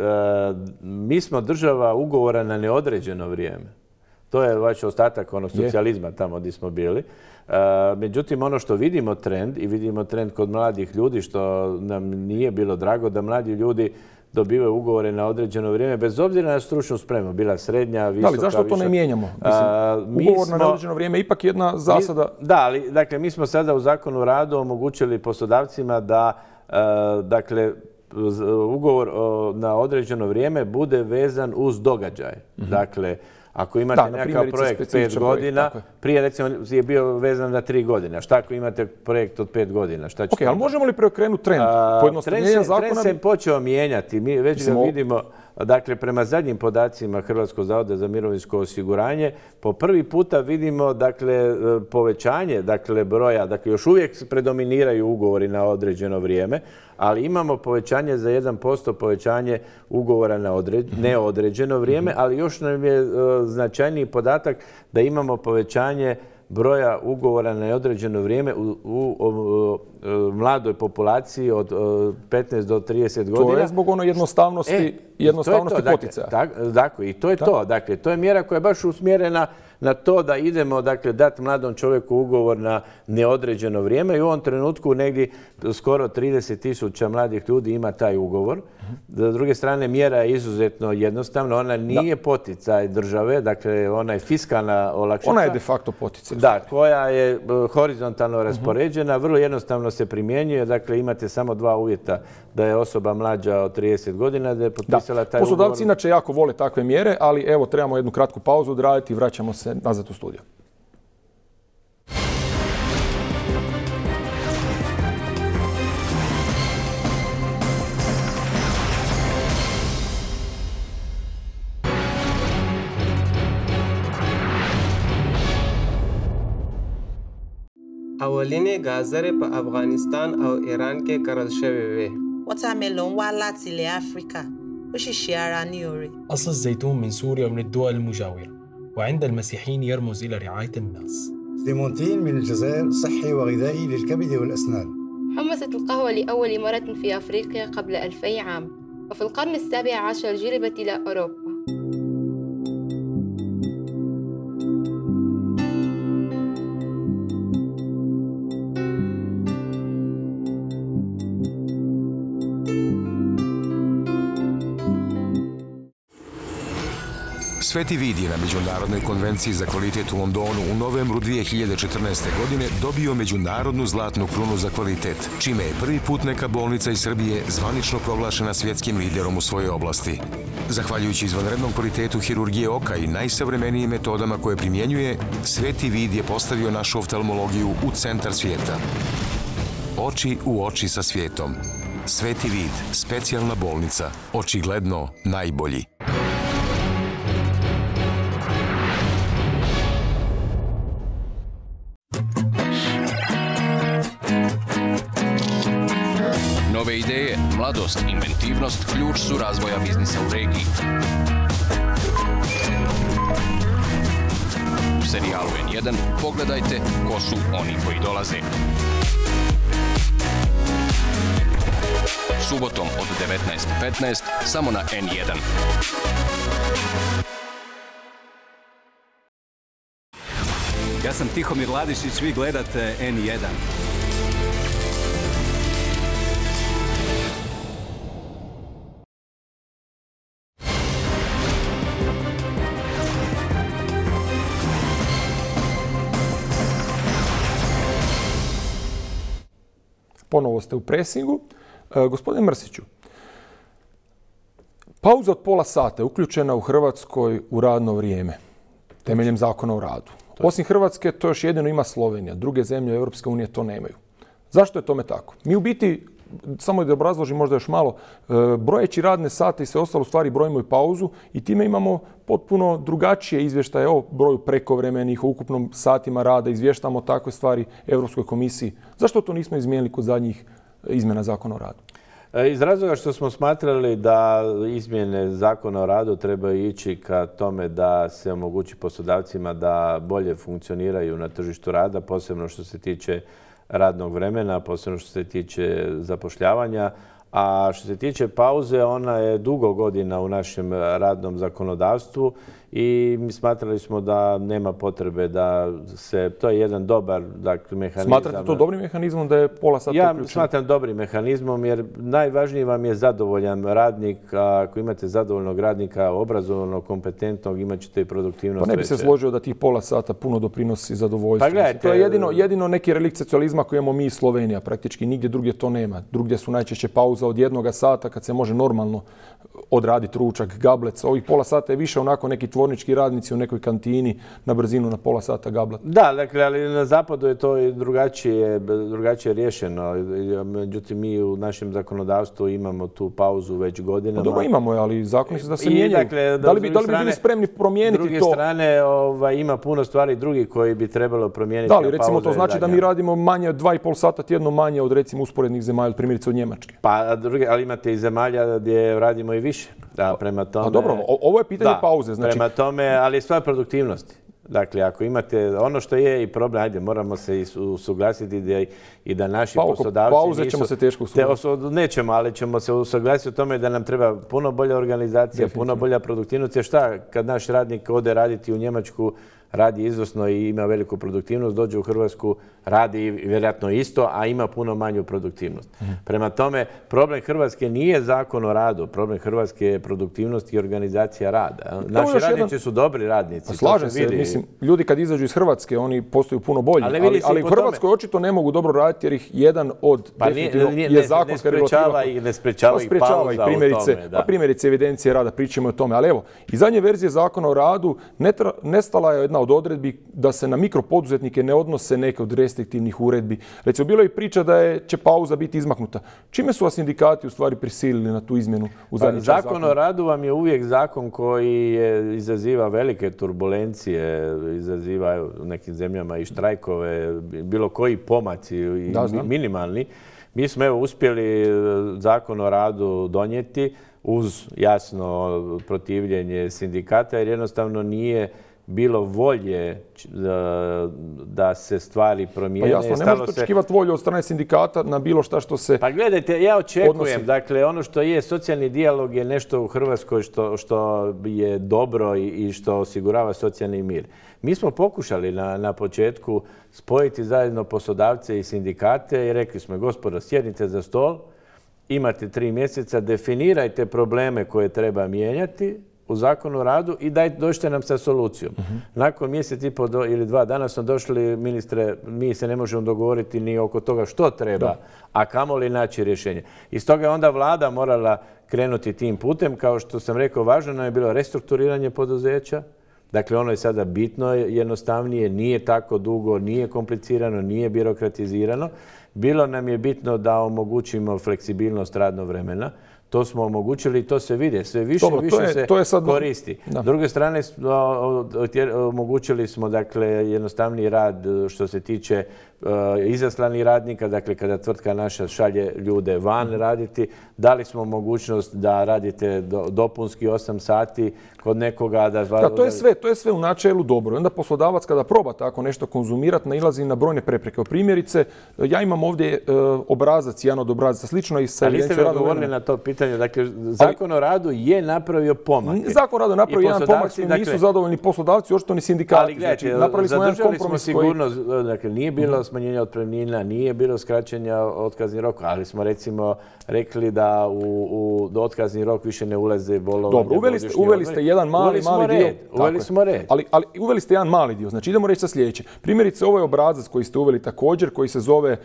mi smo država ugovora na neodređeno vrijeme. To je vaš ostatak onog socijalizma tamo gdje smo bili. Međutim, ono što vidimo trend i vidimo trend kod mladih ljudi, što nam nije bilo drago, da mladi ljudi dobivaju ugovore na određeno vrijeme, bez obzira na stručnu spremu, bila srednja, visoka, da li, zašto to viša. ne mijenjamo? Mislim, ugovor smo, na neodređeno vrijeme je ipak jedna zasada. Mi, da, ali dakle, mi smo sada u Zakonu o radu omogućili poslodavcima da dakle, ugovor na određeno vrijeme bude vezan uz događaj. Mm-hmm. Dakle, ako imate da, nekakav projekt pet godina, projekt, prije recimo je bio vezan na tri godine. Šta ako imate projekt od pet godina? Šta će ok, ali možemo li preokrenuti trend? Trend zakona... Trend se počeo mijenjati. Mi već Mislim, ga vidimo, dakle, prema zadnjim podacima Hrvatskog zavoda za mirovinsko osiguranje, po prvi puta vidimo, dakle, povećanje, dakle, broja, dakle, još uvijek predominiraju ugovori na određeno vrijeme, ali imamo povećanje za jedan posto povećanje ugovora na određ, neodređeno vrijeme, ali još nam je uh, značajniji podatak da imamo povećanje broja ugovora na neodređeno vrijeme u, u, u, u, u mladoj populaciji od uh, petnaest do trideset godina. To je zbog ono jednostavnosti, e, jednostavnosti to to. poticaja. Dakle, dakle, i to je da. to. Dakle, to je mjera koja je baš usmjerena na to da idemo, dakle, dati mladom čovjeku ugovor na neodređeno vrijeme i u ovom trenutku negdje skoro trideset tisuća mladih ljudi ima taj ugovor. S druge strane, mjera je izuzetno jednostavna. Ona nije da. poticaj države, dakle, ona je fiskalna olakšica. Ona je de facto poticaj. Da, koja je horizontalno raspoređena, vrlo jednostavno se primjenjuje. Dakle, imate samo dva uvjeta, da je osoba mlađa od trideset godina, da je potpisala da. taj Poslodavci ugovor. Poslodavci inače jako vole takve mjere, ali evo, trebamo jednu kratku pauzu odraditi i vraćamo se nazad u studio. اولینې ګازرې په افغانستان او ایران کې کرل شوې وې. واترميلون wá láti ilẹ̀ Áfíríkà ó sì ṣe ara ní oore. أصل الزيتون من سوريا ومن الدول المجاورة وعند المسيحيين يرمز إلى رعاية الناس. ليمونتين من الجزائر صحي وغذائي للكبد والأسنان. حمصت القهوة لأول مرة في أفريقيا قبل ألفي عام وفي القرن السابع عشر جربت إلى أوروبا. Sveti Vid je na Međunarodnoj konvenciji za kvalitet u Londonu u novembru dvije hiljade četrnaeste. godine dobio Međunarodnu zlatnu krunu za kvalitet, čime je prvi put neka bolnica iz Srbije zvanično proglašena svjetskim liderom u svojoj oblasti. Zahvaljujući izvanrednom kvalitetu hirurgije oka i najsavremenijim metodama koje primjenjuje, Sveti Vid je postavio našu oftalmologiju u centar svijeta. Oči u oči sa svijetom. Sveti Vid, specijalna bolnica, očigledno najbolji. Nove ideje, mladost, inventivnost, ključ su razvoja biznisa u regiji. U serijalu en jedan pogledajte ko su oni koji dolaze. Subotom od devetnaest i petnaest samo na en jedan. Ja Ja sam Tihomir Ladišić, vi gledate N jedan. Ponovo ste u presingu. E, gospodine Mrsiću, pauza od pola sata je uključena u Hrvatskoj u radno vrijeme, temeljem zakona o radu. Osim Hrvatske, to još jedino ima Slovenija. Druge zemlje Europske unije to nemaju. Zašto je tome tako? Mi u biti, samo da obrazložim možda još malo, brojeći radne sate i sve ostalo stvari brojimo i pauzu i time imamo potpuno drugačije izvještaje o broju prekovremenih, o ukupnom satima rada, izvještamo takve stvari Europskoj komisiji. Zašto to nismo izmijenili kod zadnjih izmjena zakona o radu? Iz razloga što smo smatrali da izmjene zakona o radu trebaju ići ka tome da se omogući poslodavcima da bolje funkcioniraju na tržištu rada, posebno što se tiče radnog vremena, posebno što se tiče zapošljavanja. A što se tiče pauze, ona je dugo godina u našem radnom zakonodavstvu i mi smatrali smo da nema potrebe da se, to je jedan dobar dakle, mehanizam. Smatrate to dobrim mehanizmom da je pola sata Ja uključeno? smatram dobrim mehanizmom jer najvažniji vam je zadovoljan radnik. Ako imate zadovoljnog radnika, obrazovanog, kompetentnog, imat ćete i produktivnost. Pa ne bi se složio da tih pola sata puno doprinosi zadovoljstvo. Pa gledajte, to je jedino, jedino neki relikt socijalizma koji imamo mi iz Slovenija. Praktički nigdje drugdje to nema. Drugdje su najčešće pauza od jednoga sata kad se može normalno odraditi ručak, gablec. Ovih pola sata je više onako neki tvornički radnici u nekoj kantini na brzinu na pola sata gablat. Da, dakle, ali na zapadu je to drugačije, drugačije riješeno. Međutim, mi u našem zakonodavstvu imamo tu pauzu već godinama. Pa dobro imamo je, ali zakoni su da se I, mijenjaju. dakle, da li bi, da li bi bili spremni promijeniti to? S druge strane, ovaj, ima puno stvari drugih koji bi trebalo promijeniti. Da li, recimo, to znači da mi radimo manje od dva i pol sata tjedno manje od, recimo, usporednih zemalja, primjerice od Njemačke? Pa, druge, ali imate i zemalja gdje radimo i više. Da, prema tome... A dobro, ovo je pitanje da, pauze. Znači... Prema tome, ali je stvar produktivnosti. Dakle, ako imate ono što je i problem, ajde, moramo se usuglasiti da, i da naši pa, poslodavci pauze ćemo se teško usuglasiti. Nećemo, ali ćemo se usuglasiti o tome da nam treba puno bolja organizacija, puno bolja produktivnost. Jer šta, kad naš radnik ode raditi u Njemačku, radi izvrsno i ima veliku produktivnost, dođe u Hrvatsku, radi vjerojatno isto, a ima puno manju produktivnost. Mm. Prema tome, problem Hrvatske nije zakon o radu, problem Hrvatske je produktivnost i organizacija rada. Naši radnici jedan... su dobri radnici. Slažem se, vidi. Mislim, ljudi kad izađu iz Hrvatske, oni postaju puno bolji, ali, ali, ali u Hrvatskoj tome... očito ne mogu dobro raditi jer ih jedan od pa definitivno nije, je zakonska regulativa. I ne sprečava ih pauza i primjerice, u tome. Da. Pa primjerice evidencije rada, pričamo o tome. Ali evo, iz zadnje verzije zakona o radu netra, nestala je jedna od odredbi da se na mikropoduzetnike ne odnose neke od restriktivnih uredbi. Recimo, bilo je priča da je, će pauza biti izmaknuta. Čime su vas sindikati u stvari prisilili na tu izmjenu u zadnji čas zakona? Zakon o radu vam je uvijek zakon koji je, izaziva velike turbulencije, izaziva u nekim zemljama i štrajkove, bilo koji pomaci i da, minimalni. Mi smo evo uspjeli zakon o radu donijeti uz jasno protivljenje sindikata jer jednostavno nije bilo volje da se stvari promijene. Pa jasno, ne možete očekivati volju od strane sindikata na bilo šta što se Pa gledajte, ja očekujem, odnosi. Dakle, ono što je socijalni dijalog je nešto u Hrvatskoj što, što je dobro i što osigurava socijalni mir. Mi smo pokušali na, na početku spojiti zajedno poslodavce i sindikate i rekli smo, gospodo, sjednite za stol, imate tri mjeseca, definirajte probleme koje treba mijenjati u zakonu o radu i daj, dođite nam sa solucijom. Uh-huh. Nakon mjesec i pol do, ili dva dana smo došli, ministre, mi se ne možemo dogovoriti ni oko toga što treba, da. a kamoli naći rješenje. I stoga je onda vlada morala krenuti tim putem. Kao što sam rekao, važno nam je bilo restrukturiranje poduzeća. Dakle, ono je sada bitno jednostavnije, nije tako dugo, nije komplicirano, nije birokratizirano. Bilo nam je bitno da omogućimo fleksibilnost radnog vremena. To smo omogućili i to se vidi. Sve više i više se to je sad... koristi. Da. S druge strane, omogućili smo dakle, jednostavniji rad što se tiče uh, izaslanih radnika. Dakle, kada tvrtka naša šalje ljude van mm. raditi, dali smo mogućnost da radite do, dopunski osam sati kod nekoga. Da, da, to je sve, to je sve u načelu dobro. Onda poslodavac kada proba tako nešto konzumirati, nailazi na brojne prepreke. Primjerice, ja imam ovdje uh, obrazac, jedan od obrazaca, slično i sa evidencijom radnog vremena. Na to pitanje pitanju. Dakle, Zakon o radu je napravio pomak. Zakon o radu je napravio jedan pomak, s kojim nisu zadovoljni poslodavci, očito ni sindikati. Ali gledajte, zadržali smo sigurnost, dakle, nije bilo smanjenja otpremnina, nije bilo skraćenja otkazni rok, ali smo recimo rekli da u otkazni rok više ne ulaze bolovanje. Dobro, uveli ste jedan mali, mali dio. Uveli smo red. Ali uveli ste jedan mali dio. Znači, idemo reći sa sljedeće. Primjerice, ovo je obrazac koji ste uveli također, koji se zove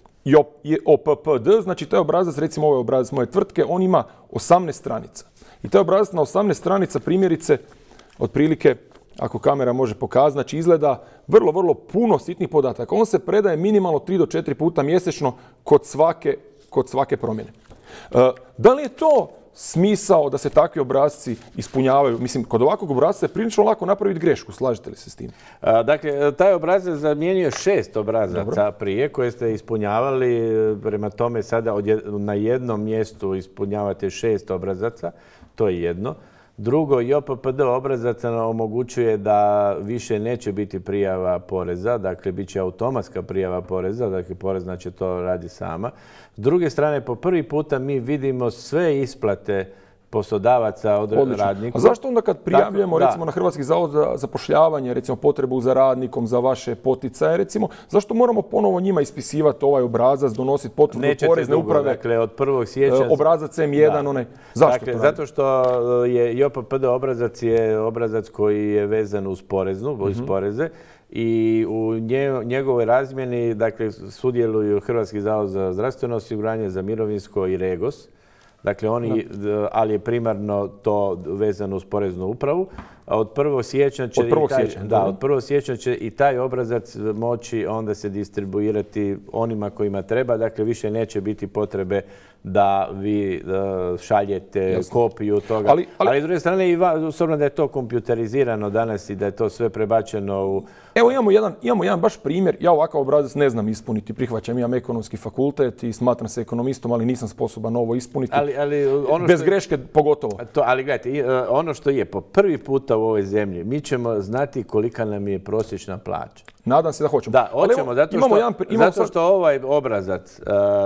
O P P D, znači taj obrazac, recimo ovo je obrazac moje tvrtke, on ima osamnaest stranica. I taj obrazac na osamnaest stranica, primjerice, otprilike, ako kamera može pokazati, znači izgleda vrlo, vrlo puno sitnih podataka. On se predaje minimalno tri do četiri puta mjesečno kod svake, kod svake promjene. Da li je to smisao da se takvi obrazci ispunjavaju? Mislim, kod ovakvog obrazca je prilično lako napraviti grešku, slažete li se s tim? Dakle, taj obrazac zamijenio šest obrazaca prije koje ste ispunjavali, prema tome sada na jednom mjestu ispunjavate šest obrazaca, to je jedno. Drugo, J P P D obrazac omogućuje da više neće biti prijava poreza, dakle bit će automatska prijava poreza, dakle porezna će to radi sama. S druge strane, po prvi puta mi vidimo sve isplate poslodavaca od radnika. A zašto onda kad prijavljujemo recimo na Hrvatski zavod za zapošljavanje, recimo potrebu za radnikom, za vaše poticaje, recimo, zašto moramo ponovo njima ispisivati ovaj obrazac, donositi potvrdu porezne uprave? Dakle, od prvog siječnja... Obrazac M jedan, onaj... Zašto dakle, zato što je J P P D obrazac je obrazac koji je vezan uz poreznu, uz poreze. I u njegovoj razmjeni, dakle, sudjeluju Hrvatski zavod za zdravstveno osiguranje, za mirovinsko i REGOS. Dakle, oni, ali je primarno to vezano uz poreznu upravu. Od prvog siječnja će, od prvog siječnja, da, od prvog siječnja će i taj obrazac moći onda se distribuirati onima kojima treba. Dakle, više neće biti potrebe da vi šaljete Jasne. kopiju toga. Ali, ali, ali s druge strane, s obzirom da je to kompjuterizirano danas i da je to sve prebačeno u... Evo imamo jedan, imamo jedan baš primjer. Ja ovakav obrazac ne znam ispuniti. Prihvaćam, imam ekonomski fakultet i smatram se ekonomistom, ali nisam sposoban ovo ispuniti. Ali, ali ono Bez greške pogotovo. To, ali gledajte, ono što je po prvi puta u ovoj zemlji, mi ćemo znati kolika nam je prosječna plaća. Nadam se da hoćemo. Da, hoćemo, zato što, jedan, zato što ovaj obrazac uh,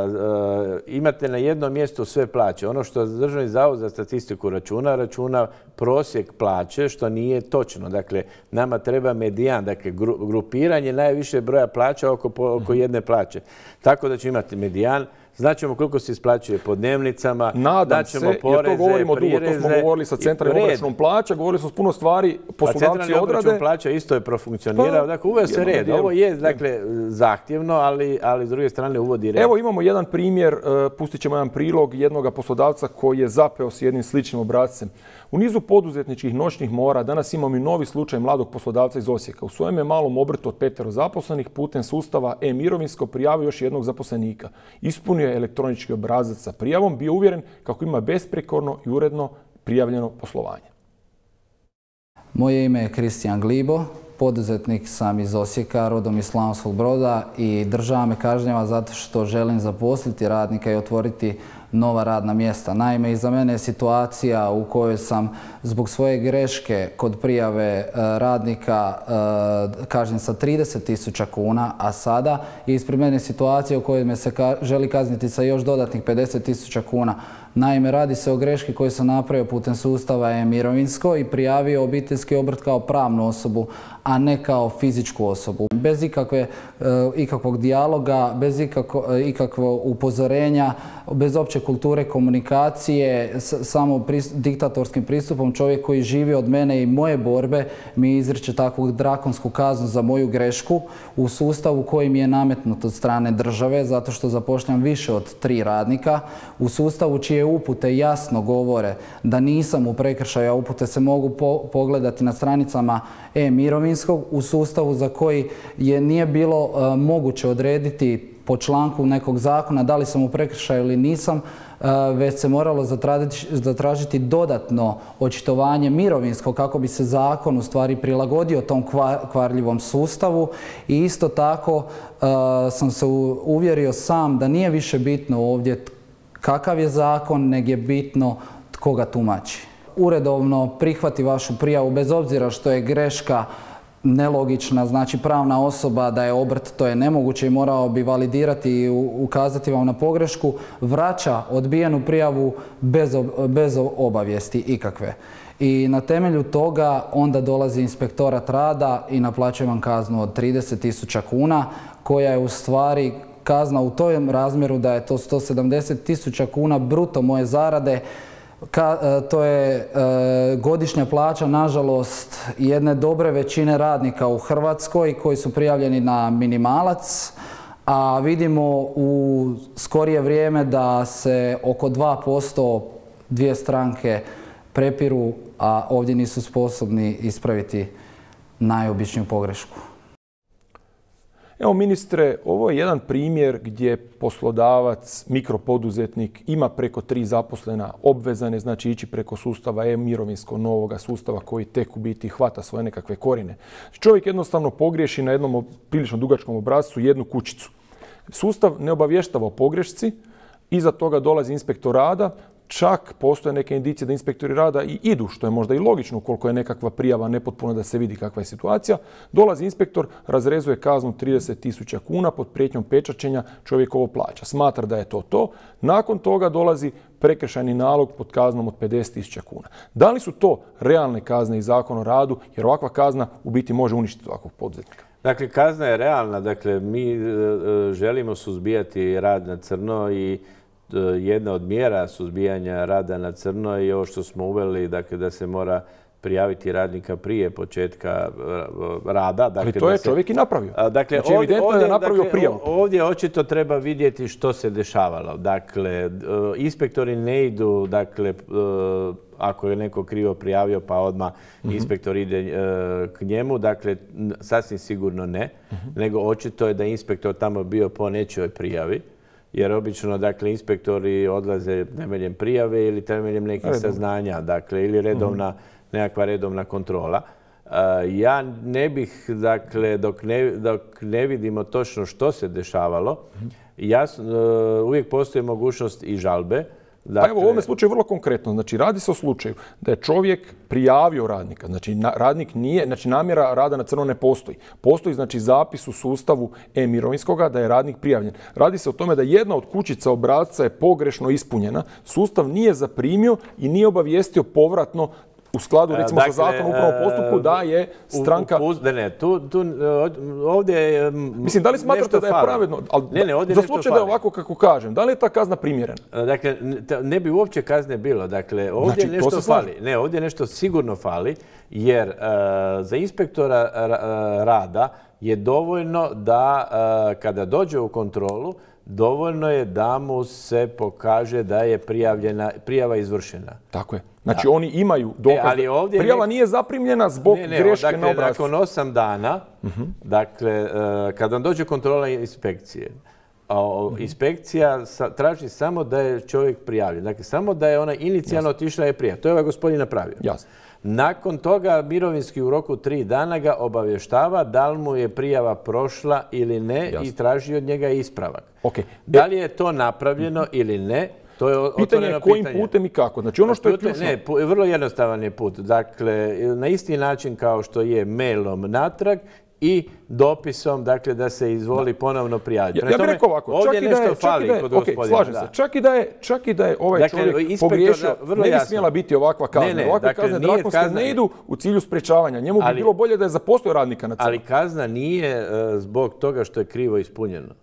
uh, imate na jednom mjestu sve plaće. Ono što Državni zavod za statistiku računa, računa prosjek plaće, što nije točno. Dakle, nama treba medijan, dakle, gru, grupiranje najviše broja plaća oko, oko jedne plaće. Tako da će imati medijan. Znaćemo koliko se isplaćuje po dnevnicama, Nadam se, poreze, jer to govorimo dugo, to smo govorili sa centralnim obračunom plaća, govorili smo s puno stvari, poslodavci odrade. Centralni obračun plaća isto je profunkcionirao, pa, dakle uveo se red. Ovo je dakle, zahtjevno, ali, ali s druge strane uvodi red. Evo imamo jedan primjer, pustit ćemo jedan prilog jednog poslodavca koji je zapeo s jednim sličnim obrascem. U nizu poduzetničkih noćnih mora danas imamo i novi slučaj mladog poslodavca iz Osijeka. U svojem je malom obrtu od petero zaposlenih putem sustava e-mirovinsko prijavio još jednog zaposlenika. Ispunio je elektronički obrazac sa prijavom, bio uvjeren kako ima besprekorno i uredno prijavljeno poslovanje. Moje ime je Kristijan Glibo, poduzetnik sam iz Osijeka, rodom iz Slavonskog Broda i država me kažnjava zato što želim zaposliti radnika i otvoriti nova radna mjesta. Naime, iza mene je situacija u kojoj sam zbog svoje greške kod prijave radnika kažnjen sa trideset tisuća kuna, a sada je ispred mene situacija u kojoj me se želi kazniti sa još dodatnih pedeset tisuća kuna. Naime, radi se o greški koju sam napravio putem sustava e-mirovinsko i prijavio obiteljski obrt kao pravnu osobu, a ne kao fizičku osobu. Bez ikakve, ikakvog dijaloga, bez ikako, ikakvog upozorenja, bez opće kulture komunikacije, samo pristup, diktatorskim pristupom čovjek koji živi od mene i moje borbe mi izriče takvu drakonsku kaznu za moju grešku u sustavu koji mi je nametnut od strane države zato što zapošljam više od tri radnika, u sustavu čije upute jasno govore da nisam u prekršaju, a upute se mogu po pogledati na stranicama e-mirovinskog, u sustavu za koji je nije bilo uh, moguće odrediti po članku nekog zakona da li sam u prekršaju ili nisam, uh, već se moralo zatražiti, zatražiti dodatno očitovanje mirovinsko kako bi se zakon u stvari prilagodio tom kvar, kvarljivom sustavu i isto tako uh, sam se uvjerio sam da nije više bitno ovdje kakav je zakon, nego je bitno tko ga tumači. Uredovno prihvati vašu prijavu bez obzira što je greška nelogična, znači pravna osoba da je obrt, to je nemoguće i morao bi validirati i ukazati vam na pogrešku, vraća odbijenu prijavu bez, bez obavijesti ikakve. I na temelju toga onda dolazi inspektorat rada i naplaćuje vam kaznu od trideset tisuća kuna, koja je u stvari kazna u tom razmjeru da je to sto sedamdeset tisuća kuna bruto moje zarade. Ka, to je e, godišnja plaća, nažalost, jedne dobre većine radnika u Hrvatskoj koji su prijavljeni na minimalac, a vidimo u skorije vrijeme da se oko dva posto dvije stranke prepiru, a ovdje nisu sposobni ispraviti najobičniju pogrešku. Evo, ministre, ovo je jedan primjer gdje poslodavac, mikropoduzetnik ima preko tri zaposlena, obvezan je znači ići preko sustava e-mirovinsko, novoga sustava koji tek u biti hvata svoje nekakve korine. Čovjek jednostavno pogriješi na jednom prilično dugačkom obrascu jednu kućicu. Sustav ne obavještava o pogrešci, iza toga dolazi inspektor rada, čak postoje neke indicije da inspektori rada i idu, što je možda i logično ukoliko je nekakva prijava nepotpuna da se vidi kakva je situacija. Dolazi inspektor, razrezuje kaznu trideset tisuća kuna pod prijetnjom pečaćenja, čovjek ovo plaća. Smatra da je to to. Nakon toga dolazi prekršajni nalog pod kaznom od pedeset tisuća kuna. Da li su to realne kazne iz Zakona o radu, jer ovakva kazna u biti može uništiti ovakvog poduzetnika? Dakle, kazna je realna. Dakle, mi želimo suzbijati rad na crno i jedna od mjera suzbijanja rada na crno je ovo što smo uveli, dakle, da se mora prijaviti radnika prije početka rada. Dakle, ali to je se, čovjek i napravio. Dakle, znači, evidentno ovdje, je napravio dakle, prijavu. Ovdje očito treba vidjeti što se dešavalo. Dakle, inspektori ne idu, dakle, ako je neko krivo prijavio pa odmah mm-hmm. inspektor ide k njemu, dakle, sasvim sigurno ne, mm-hmm. nego očito je da je inspektor tamo bio po nečijoj prijavi. Jer obično, dakle, inspektori odlaze temeljem prijave ili temeljem nekih Redom. saznanja, dakle, ili redovna, mm-hmm. nekakva redovna kontrola. Uh, ja ne bih, dakle, dok ne, dok ne vidimo točno što se dešavalo, mm-hmm. jasno, uh, uvijek postoji mogućnost i žalbe. Dakle, pa evo, u ovome slučaju vrlo konkretno. Znači, radi se o slučaju da je čovjek prijavio radnika. Znači, na, radnik nije, znači, namjera rada na crno ne postoji. Postoji, znači, zapis u sustavu e-mirovinskoga da je radnik prijavljen. Radi se o tome da jedna od kućica obrasca je pogrešno ispunjena. Sustav nije zaprimio i nije obavijestio povratno u skladu, recimo, dakle, sa zakonom o upravnom postupku da je stranka... U, u, ne, ne, tu, tu, ovdje je Mislim, da li smatrate da je pravedno... Ali, ne, ne, ovdje za slučaj da je ovako kako kažem, da li je ta kazna primjerena? Dakle, ne bi uopće kazne bilo. Dakle, ovdje znači, nešto fali. Ne, ovdje nešto sigurno fali, jer uh, za inspektora rada je dovoljno da uh, kada dođe u kontrolu, dovoljno je da mu se pokaže da je prijavljena, prijava izvršena. Tako je. Znači, da. Oni imaju dokaz. E, ali ovdje prijava nije zaprimljena zbog ne, ne, greške dakle, na obrascu. Nakon osam dana, uh-huh. dakle, kad vam dođe kontrola inspekcije, uh-huh. inspekcija traži samo da je čovjek prijavljen. Dakle, samo da je ona inicijalno otišla je prijav. To je ovaj gospodin napravio. Jasno. Nakon toga, mirovinski u roku tri dana ga obavještava da li mu je prijava prošla ili ne. Jasno. I traži od njega ispravak. Okay. Da li je to napravljeno mm. ili ne, to je otvoreno pitanje. Pitanje kojim putem i kako? Znači ono što je ključno... Ne, vrlo jednostavan je put. Dakle, na isti način kao što je mailom natrag i dopisom, dakle, da se izvoli da. ponovno prijaviti. Ja, ja bih rekao ovako, čak i da je, čak i da je, okay, slažem da. se, čak i da je, čak i da je ovaj dakle, čovjek pogriješio, ne bi jasno. smjela biti ovakva kazna. Ne, ne, ovakve dakle, kazne drakonske kazna... ne idu u cilju sprečavanja. Njemu bi ali, bilo bolje da je zaposlio radnika na crno. Ali kazna nije uh, zbog toga što je krivo ispunjeno.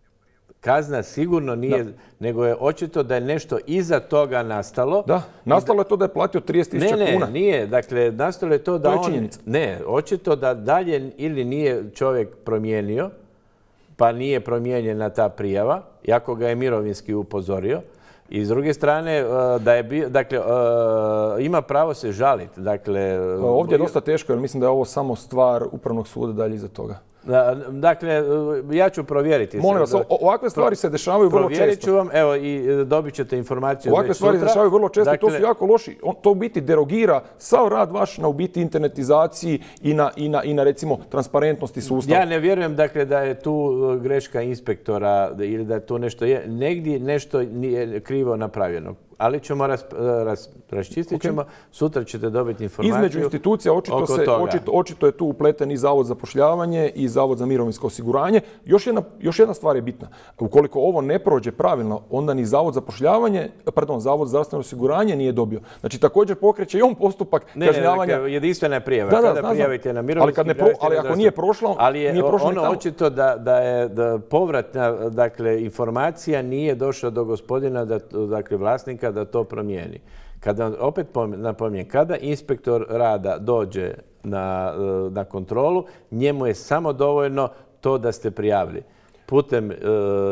Kazna sigurno nije, da. nego je očito da je nešto iza toga nastalo. Da, nastalo je to da je platio trideset tisuća ne, kuna. Ne, nije. Dakle, nastalo je to da to je on... činjenica. Ne, očito da dalje ili nije čovjek promijenio, pa nije promijenjena ta prijava, iako ga je mirovinski upozorio. I s druge strane, da je bio, dakle, ima pravo se žaliti. Dakle, ovdje je dosta teško, jer mislim da je ovo samo stvar Upravnog suda dalje iza toga. Dakle, ja ću provjeriti. Molim vas, ovakve stvari se dešavaju vrlo često. Provjerit ću vam, evo, i dobit ćete informaciju ovakve već sutra. Ovakve stvari se dešavaju vrlo često dakle, i to su jako loši. On, to u biti derogira sav rad vaš na u biti internetizaciji i na, i na, i na recimo, transparentnosti sustava. Ja ne vjerujem, dakle, da je tu greška inspektora ili da je tu nešto je. Negdje nešto nije krivo napravljeno. Ali ćemo ras, ras, raščistit ćemo, sutra ćete dobiti informaciju. Između institucija očito, se, očito, očito je tu upleten i Zavod za zapošljavanje i Zavod za mirovinsko osiguranje. Još jedna, još jedna stvar je bitna. Ukoliko ovo ne prođe pravilno, onda ni Zavod za zapošljavanje, pardon, Zavod za zdravstveno osiguranje nije dobio. Znači također pokreće i on postupak ne, kažnjavanja. Ne, jedinstvena prijava. Da, da, Kada znam, prijavite na ali, mirovinski, kad ne pro, ali ako nije prošlo, ali je nije prošlo ono očito da, da je da povratna dakle, informacija nije došla do gospodina, da, dakle vlasnika, da to promijeni. Kada, opet napominjem, kada inspektor rada dođe na, na kontrolu, njemu je samo dovoljno to da ste prijavili. Putem e,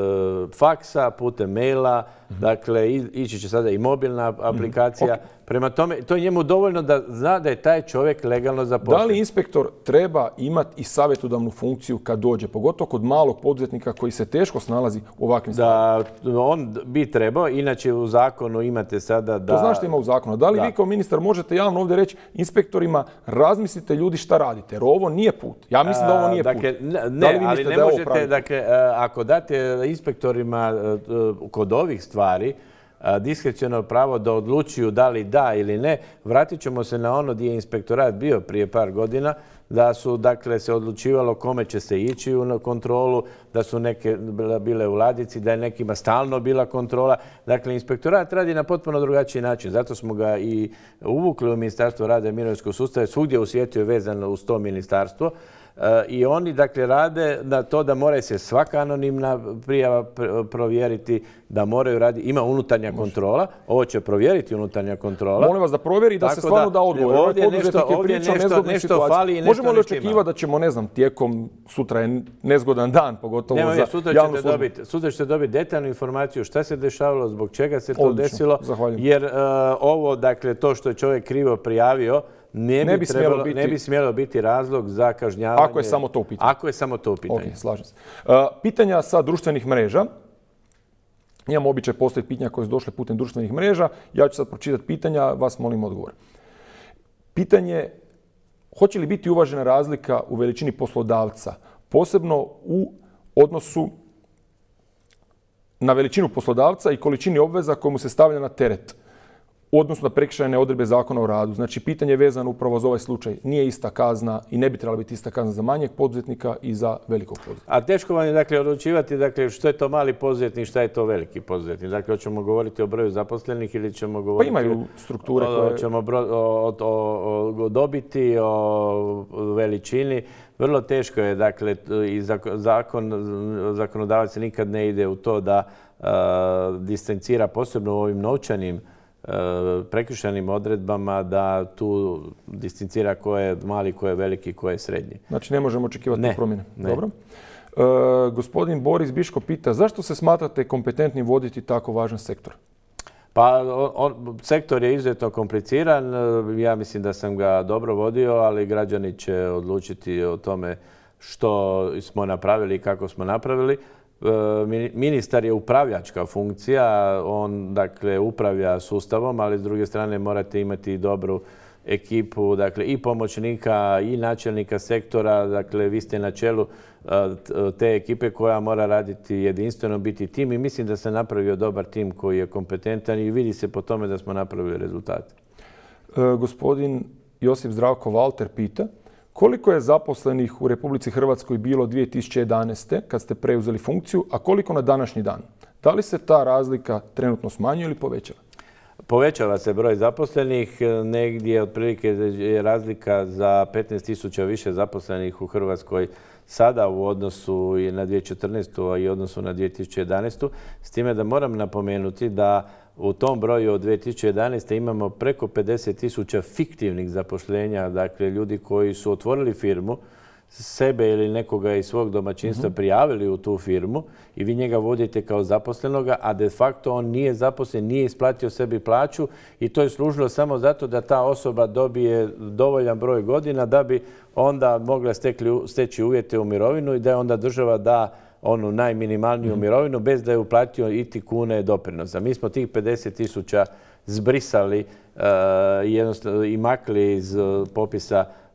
faksa, putem maila, mm-hmm. dakle ići će sada i mobilna aplikacija. Mm-hmm. Okay. Prema tome, to je njemu dovoljno da zna da je taj čovjek legalno zaposlen. Da li inspektor treba imati i savjetodavnu funkciju kad dođe, pogotovo kod malog poduzetnika koji se teško snalazi u ovakvim stvarima? Da, on bi trebao, inače u zakonu imate sada da... To znaš što ima u zakonu. Da li da. vi kao ministar možete javno ovdje reći inspektorima razmislite ljudi šta radite, jer ovo nije put. Ja mislim da ovo nije dakle, put. Ne, ne ali ne možete, dakle, ako date inspektorima kod ovih stvari, diskreciono pravo da odlučuju da li da ili ne, vratit ćemo se na ono gdje je inspektorat bio prije par godina, da su dakle se odlučivalo kome će se ići u kontrolu, da su neke bile u ladici, da je nekima stalno bila kontrola. Dakle, inspektorat radi na potpuno drugačiji način. Zato smo ga i uvukli u Ministarstvo rada i mirovinskog sustava. Svugdje u svijetu je vezano uz to ministarstvo. I oni dakle rade na to da moraju se svaka anonimna prijava provjeriti, da moraju raditi, ima unutarnja kontrola, ovo će provjeriti unutarnja kontrola. Molim vas da provjeri da se stvarno da odgovor. Ovdje nešto, ovdje nešto, nešto fali i nešto možemo li očekivati da ćemo, ne znam, tijekom sutra je nezgodan dan, pogotovo Nema, za sutra javnu ćete službu. Dobiti, sutra ćete dobiti detaljnu informaciju šta se dešavalo, zbog čega se to Odlično. desilo, Zahvaljujem. jer uh, ovo, dakle, to što je čovjek krivo prijavio, Ne bi, ne, bi trebalo, biti, ne bi smjelo biti razlog za kažnjavanje. Ako je samo to u pitanju. Ako je samo to u pitanju. Okay, slažem se. Uh, pitanja sa društvenih mreža. Imamo običaj postaviti pitanja koje su došle putem društvenih mreža. Ja ću sad pročitati pitanja, vas molim odgovor. Pitanje, hoće li biti uvažena razlika u veličini poslodavca, posebno u odnosu na veličinu poslodavca i količini obveza koja mu se stavlja na teret, odnosno na prekršajne odredbe Zakona o radu. Znači, pitanje je vezano upravo za ovaj slučaj. Nije ista kazna i ne bi trebala biti ista kazna za manjeg poduzetnika i za velikog poduzetnika. A teško vam je dakle, odlučivati dakle, što je to mali poduzetnik, što je to veliki poduzetnik. Dakle, hoćemo govoriti o broju zaposlenih ili ćemo govoriti... Pa imaju strukture koje... Hoćemo bro, o, o, o dobiti, o veličini. Vrlo teško je, dakle, i zakon, zakonodavac nikad ne ide u to da uh, distancira posebno u ovim novčanim prekršajnim odredbama, da tu distancira ko je mali, ko je veliki, ko je srednji. Znači ne možemo očekivati ne, promjene. Ne. Dobro. E, gospodin Boris Biško pita, zašto se smatrate kompetentnim voditi tako važan sektor? Pa on, sektor je izuzetno kompliciran. Ja mislim da sam ga dobro vodio, ali građani će odlučiti o tome što smo napravili i kako smo napravili. Ministar je upravljačka funkcija, on dakle upravlja sustavom, ali s druge strane morate imati dobru ekipu, dakle i pomoćnika i načelnika sektora, dakle vi ste na čelu te ekipe koja mora raditi jedinstveno, biti tim i mislim da se napravio dobar tim koji je kompetentan i vidi se po tome da smo napravili rezultate. E, gospodin Josip Zdravko Valter pita, koliko je zaposlenih u Republici Hrvatskoj bilo dvije tisuće jedanaeste. kad ste preuzeli funkciju, a koliko na današnji dan? Da li se ta razlika trenutno smanjuje ili povećava? Povećava se broj zaposlenih. Negdje otprilike je razlika za petnaest tisuća više zaposlenih u Hrvatskoj sada u odnosu i na dvije tisuće četrnaestu. a i odnosu na dvije tisuće jedanaestu. S time da moram napomenuti da u tom broju od dvije tisuće jedanaeste. imamo preko pedeset tisuća fiktivnih zaposlenja, dakle ljudi koji su otvorili firmu, sebe ili nekoga iz svog domaćinstva mm-hmm. prijavili u tu firmu i vi njega vodite kao zaposlenoga, a de facto on nije zaposlen, nije isplatio sebi plaću i to je služilo samo zato da ta osoba dobije dovoljan broj godina da bi onda mogla stekli, steći uvjete u mirovinu i da je onda država da onu najminimalniju mirovinu bez da je uplatio iti kune doprinosa. Mi smo tih pedeset tisuća zbrisali uh, i makli iz uh, popisa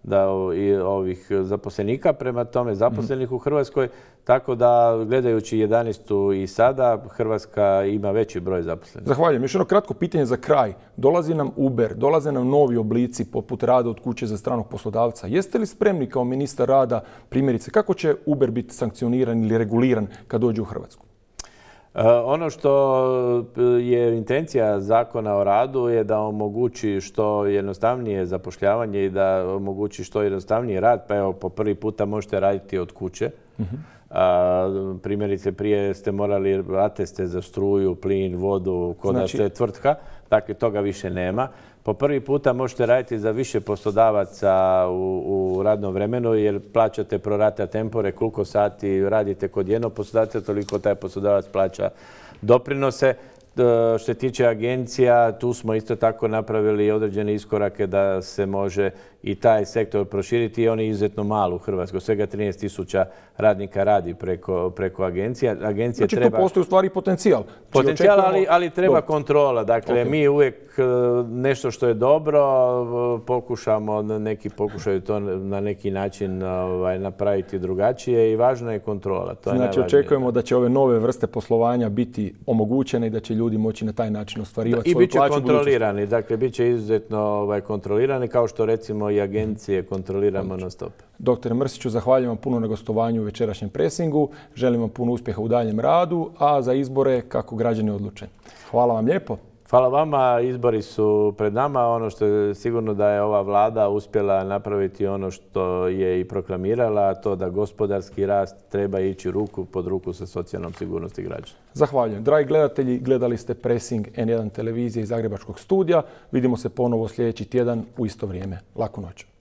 da i ovih zaposlenika, prema tome zaposlenih u Hrvatskoj, tako da gledajući jedanaestu i sada, Hrvatska ima veći broj zaposlenih. Zahvaljujem. Još jedno kratko pitanje za kraj. Dolazi nam Uber, dolaze nam novi oblici poput rada od kuće za stranog poslodavca. Jeste li spremni kao ministar rada, primjerice, kako će Uber biti sankcioniran ili reguliran kad dođe u Hrvatsku? Ono što je intencija zakona o radu je da omogući što jednostavnije zapošljavanje i da omogući što jednostavniji rad. Pa evo, po prvi puta možete raditi od kuće. A, primjerice, prije ste morali ateste za struju, plin, vodu, kod da ste tvrtka. Dakle, toga više nema. Po prvi puta možete raditi za više poslodavaca u, u radnom vremenu jer plaćate pro rata tempore, koliko sati radite kod jednog poslodavca, toliko taj poslodavac plaća doprinose. Što se tiče agencija, tu smo isto tako napravili određene iskorake da se može i taj sektor proširiti i on je izuzetno malo u Hrvatskoj. Svega trinaest tisuća radnika radi preko, preko agencija. Agencija znači treba... tu postoji u stvari potencijal. Potencijal, ali, ali treba Dobro. kontrola. Dakle, Okay. mi uvijek nešto što je dobro pokušamo, neki pokušaju to na neki način ovaj, napraviti drugačije i važna je kontrola. To znači je očekujemo da će ove nove vrste poslovanja biti omogućene i da će ljudi moći na taj način ostvarivati i svoju bit će plaću. kontrolirani. Dakle, bit će izuzetno ovaj, kontrolirani kao što recimo i agencije kontroliramo non stop. Doktore Mrsiću, zahvaljujem vam puno na gostovanju u večerašnjem presingu. Želim vam puno uspjeha u daljem radu, a za izbore kako građani odluče. Hvala vam lijepo. Hvala vama, izbori su pred nama. Ono što je sigurno da je ova vlada uspjela napraviti ono što je i proklamirala, a to da gospodarski rast treba ići ruku pod ruku sa socijalnom sigurnosti građana. Zahvaljujem. Dragi gledatelji, gledali ste presing en jedan televizije iz Zagrebačkog studija. Vidimo se ponovo sljedeći tjedan u isto vrijeme. Laku noć.